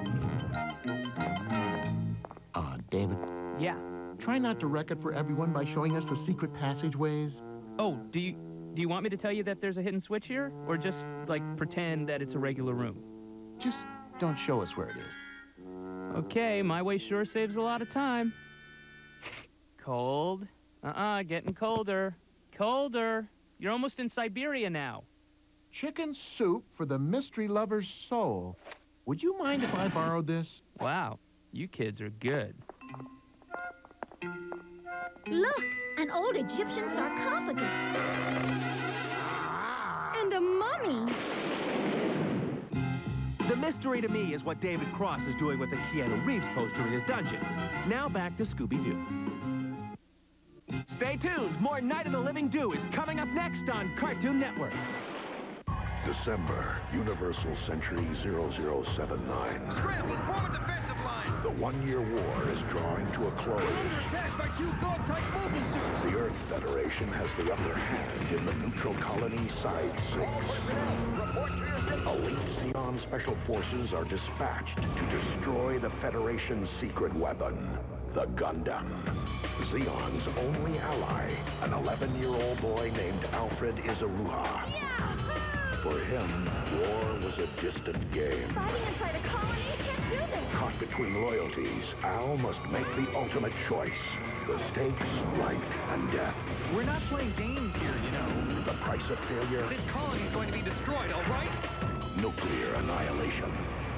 Ah, uh, David. Yeah? Try not to wreck it for everyone by showing us the secret passageways. Oh, do you do you want me to tell you that there's a hidden switch here? Or just, like, pretend that it's a regular room? Just don't show us where it is. Okay, my way sure saves a lot of time. Cold. Uh-uh, getting colder. Colder. You're almost in Siberia now. Chicken soup for the mystery lover's soul. Would you mind if I borrowed this? Wow, you kids are good. Look, an old Egyptian sarcophagus. And a mummy. The mystery to me is what David Cross is doing with the Keanu Reeves poster in his dungeon. Now back to Scooby-Doo. Stay tuned. More Night of the Living Do is coming up next on Cartoon Network. December, Universal Century zero zero seven nine. Scramble, form a defensive line. The one-year war is drawing to a close. Under attack by two dog-type movie suits. The Earth Federation has the upper hand in the neutral colony Side six. Report to your station. Elite Xeon Special Forces are dispatched to destroy the Federation's secret weapon, the Gundam. Xeon's only ally, an eleven-year-old boy named Alfred Izaruha. Yeah! For him, war was a distant game. Fighting inside a colony? You can't do this. Caught between loyalties, Al must make the ultimate choice. The stakes, life and death. We're not playing games here, you know. The price of failure. This colony's going to be destroyed, all right? Nuclear annihilation.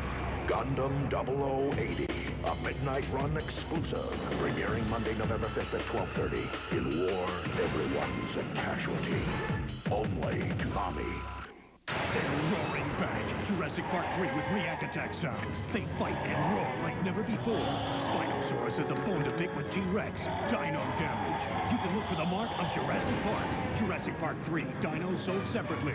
Gundam double oh eighty, a midnight run exclusive. Premiering Monday, November fifth at twelve thirty. In war, everyone's a casualty. Only Toonami. They're roaring back. Jurassic Park three with react attack sounds. They fight and roar like never before. Spinosaurus has a bone to pick with T-Rex. Dino damage. You can look for the mark of Jurassic Park. Jurassic Park three. Dinos sold separately.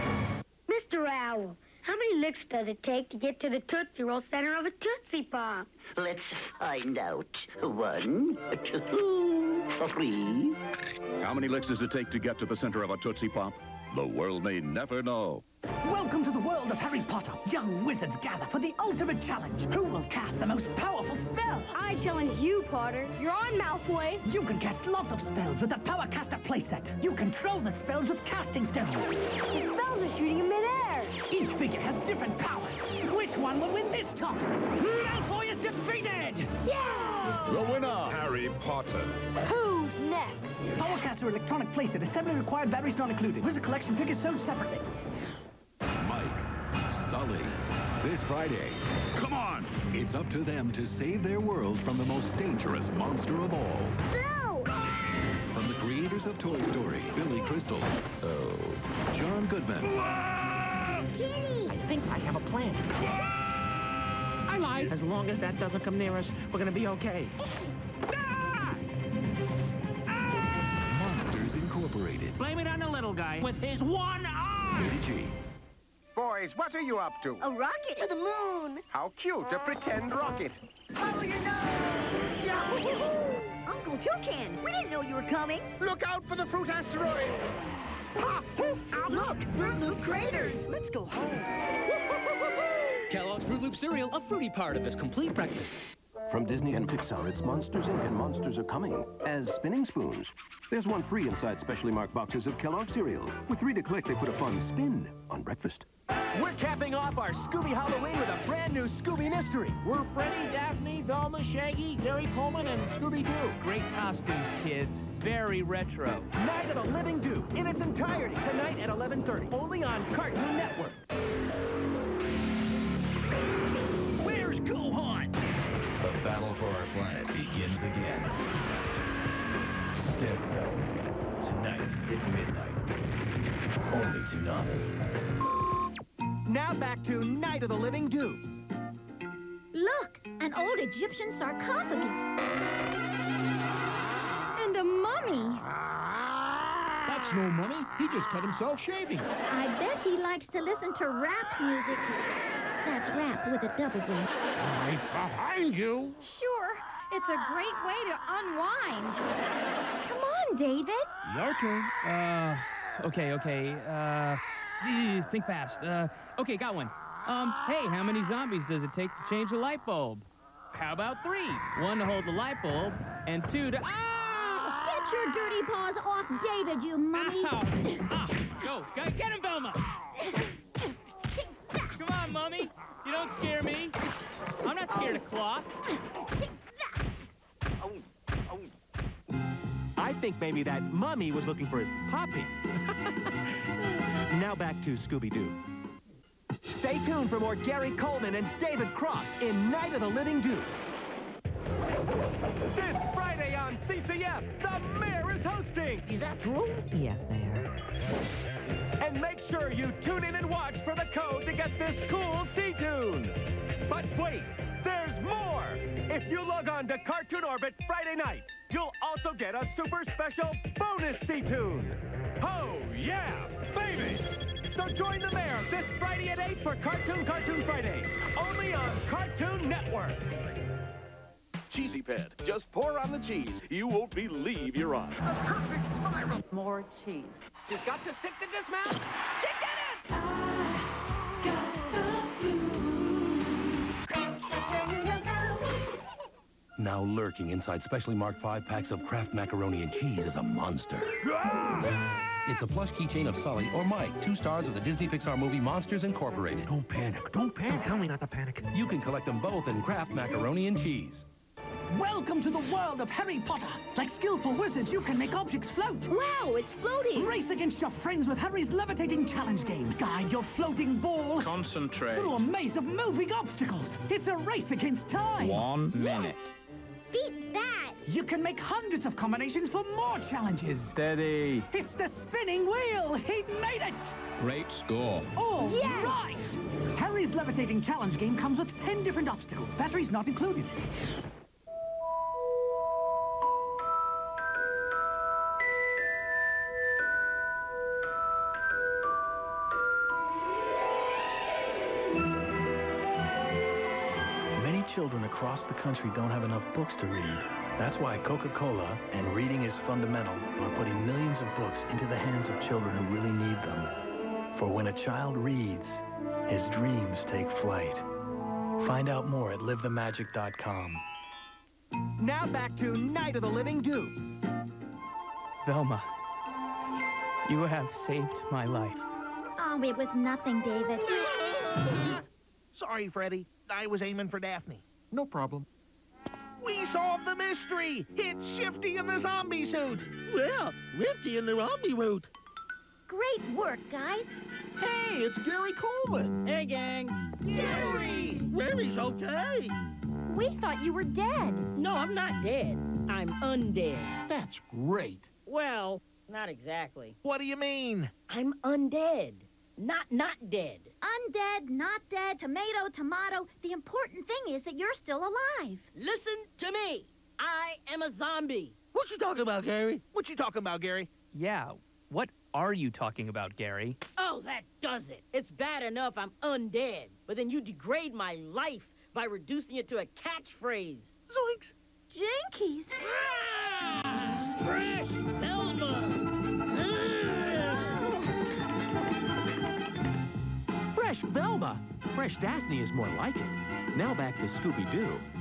Mister Owl, how many licks does it take to get to the Tootsie Roll center of a Tootsie Pop? Let's find out. One, two, three. How many licks does it take to get to the center of a Tootsie Pop? The world may never know. Welcome to the world of Harry Potter. Young wizards gather for the ultimate challenge. Who will cast the most powerful spell? I challenge you, Potter. You're on, Malfoy. You can cast lots of spells with the Power Caster playset. You control the spells with casting stones. The spells are shooting in midair. Each figure has different powers. Which one will win this time? Malfoy is defeated! Yeah! The winner, Harry Potter. Who's next? Powercaster electronic playset. Assembly required, batteries not included. Wizard collection figures sold separately. Mike, Sully, this Friday. Come on! It's up to them to save their world from the most dangerous monster of all. Bill! From the creators of Toy Story, Billy Crystal. Oh, John Goodman. Kitty! I think I have a plan. I lied. As long as that doesn't come near us, we're gonna be okay. Monsters Incorporated. Blame it on the little guy with his one eye! Rated G. Boys, what are you up to? A rocket to the moon. How cute, a pretend rocket. Follow your nose. Yahoo! Uncle Toucan, we didn't know you were coming. Look out for the fruit asteroids. Ah, look, Fruit Loop craters. Let's go home. Kellogg's Fruit Loop cereal, a fruity part of this complete breakfast. From Disney and Pixar, it's Monsters, Incorporated and Monsters Are Coming as spinning spoons. There's one free inside specially marked boxes of Kellogg's cereal. With three to click, they put a fun spin on breakfast. We're capping off our Scooby Halloween with a brand new Scooby mystery. We're Freddy, Daphne, Velma, Shaggy, Gary Coleman, and Scooby-Doo. Great costumes, kids. very retro. Night of the Living Do in its entirety tonight at eleven thirty, only on Cartoon Network. Where's Gohan? The battle for our planet begins again. Dead Zone. Tonight at midnight. Only Toonami. Now back to Night of the Living Do. Look, an old Egyptian sarcophagus. And a mummy. That's no mummy. He just cut himself shaving. I bet he likes to listen to rap music. That's rap with a double breath. Right behind you. Sure, it's a great way to unwind. Come on, David. Your turn. Uh, okay, okay. Uh, gee, think fast. Uh, okay, got one. Um, hey, how many zombies does it take to change a light bulb? How about three? One to hold the light bulb, and two to... Ah! Get your dirty paws off David, you mummy. Ow! Ah, go, go, get him, Velma! Come on, Mummy. You don't scare me. I'm not scared of cloth. I think maybe that Mummy was looking for his puppy. Now back to Scooby-Doo. Stay tuned for more Gary Coleman and David Cross in Night of the Living Do. This Friday on C C F, the mayor is hosting. Is that true? Yes, Mayor. And make sure you tune in and watch for the code to get this cool C-Tune. But wait, there's more. If you log on to Cartoon Orbit Friday night, you'll also get a super special bonus C-Tune. Oh, yeah, baby. So join the mayor this Friday at eight for Cartoon Cartoon Fridays, only on Cartoon Network. Cheesy Pet. Just pour on the cheese. You won't believe you're on. A perfect spiral. More cheese. Just got to stick to dismount. Stick in it! Now lurking inside specially marked five packs of Kraft macaroni and cheese is a monster. It's a plush keychain of Sully or Mike, two stars of the Disney Pixar movie Monsters Incorporated. Don't panic. Don't panic. Tell me not to panic. You can collect them both in Kraft macaroni and cheese. Welcome to the world of Harry Potter. Like skillful wizards, you can make objects float. Wow, it's floating. Race against your friends with Harry's levitating challenge game. Guide your floating ball Concentrate. through a maze of moving obstacles. It's a race against time. One minute. Beat that. You can make hundreds of combinations for more challenges. Steady. It's the spinning wheel. He made it. Great score. All Yes. right. Harry's levitating challenge game comes with ten different obstacles. Batteries not included. Children across the country don't have enough books to read. That's why Coca-Cola and Reading is Fundamental are putting millions of books into the hands of children who really need them. For when a child reads, his dreams take flight. Find out more at live the magic dot com. Now back to Night of the Living Do. Velma, you have saved my life. Oh, it was nothing, David. Sorry, Freddy. I was aiming for Daphne. No problem. We solved the mystery. It's Shifty in the zombie suit. Well, Lifty in the zombie route. Great work, guys. Hey, it's Gary Coleman. Hey, gang. Gary! Gary's okay. We thought you were dead. No, I'm not dead. I'm undead. That's great. Well, not exactly. What do you mean? I'm undead. Not not dead. Undead, not dead, tomato, tomato. The important thing is that you're still alive. Listen to me. I am a zombie. What you talking about, Gary? What you talking about, Gary? Yeah, what are you talking about, Gary? Oh, that does it. It's bad enough I'm undead, but then you degrade my life by reducing it to a catchphrase. Zoinks! Jinkies. Fresh Velma! Fresh Velma. Fresh Daphne is more like it. Now back to Scooby-Doo.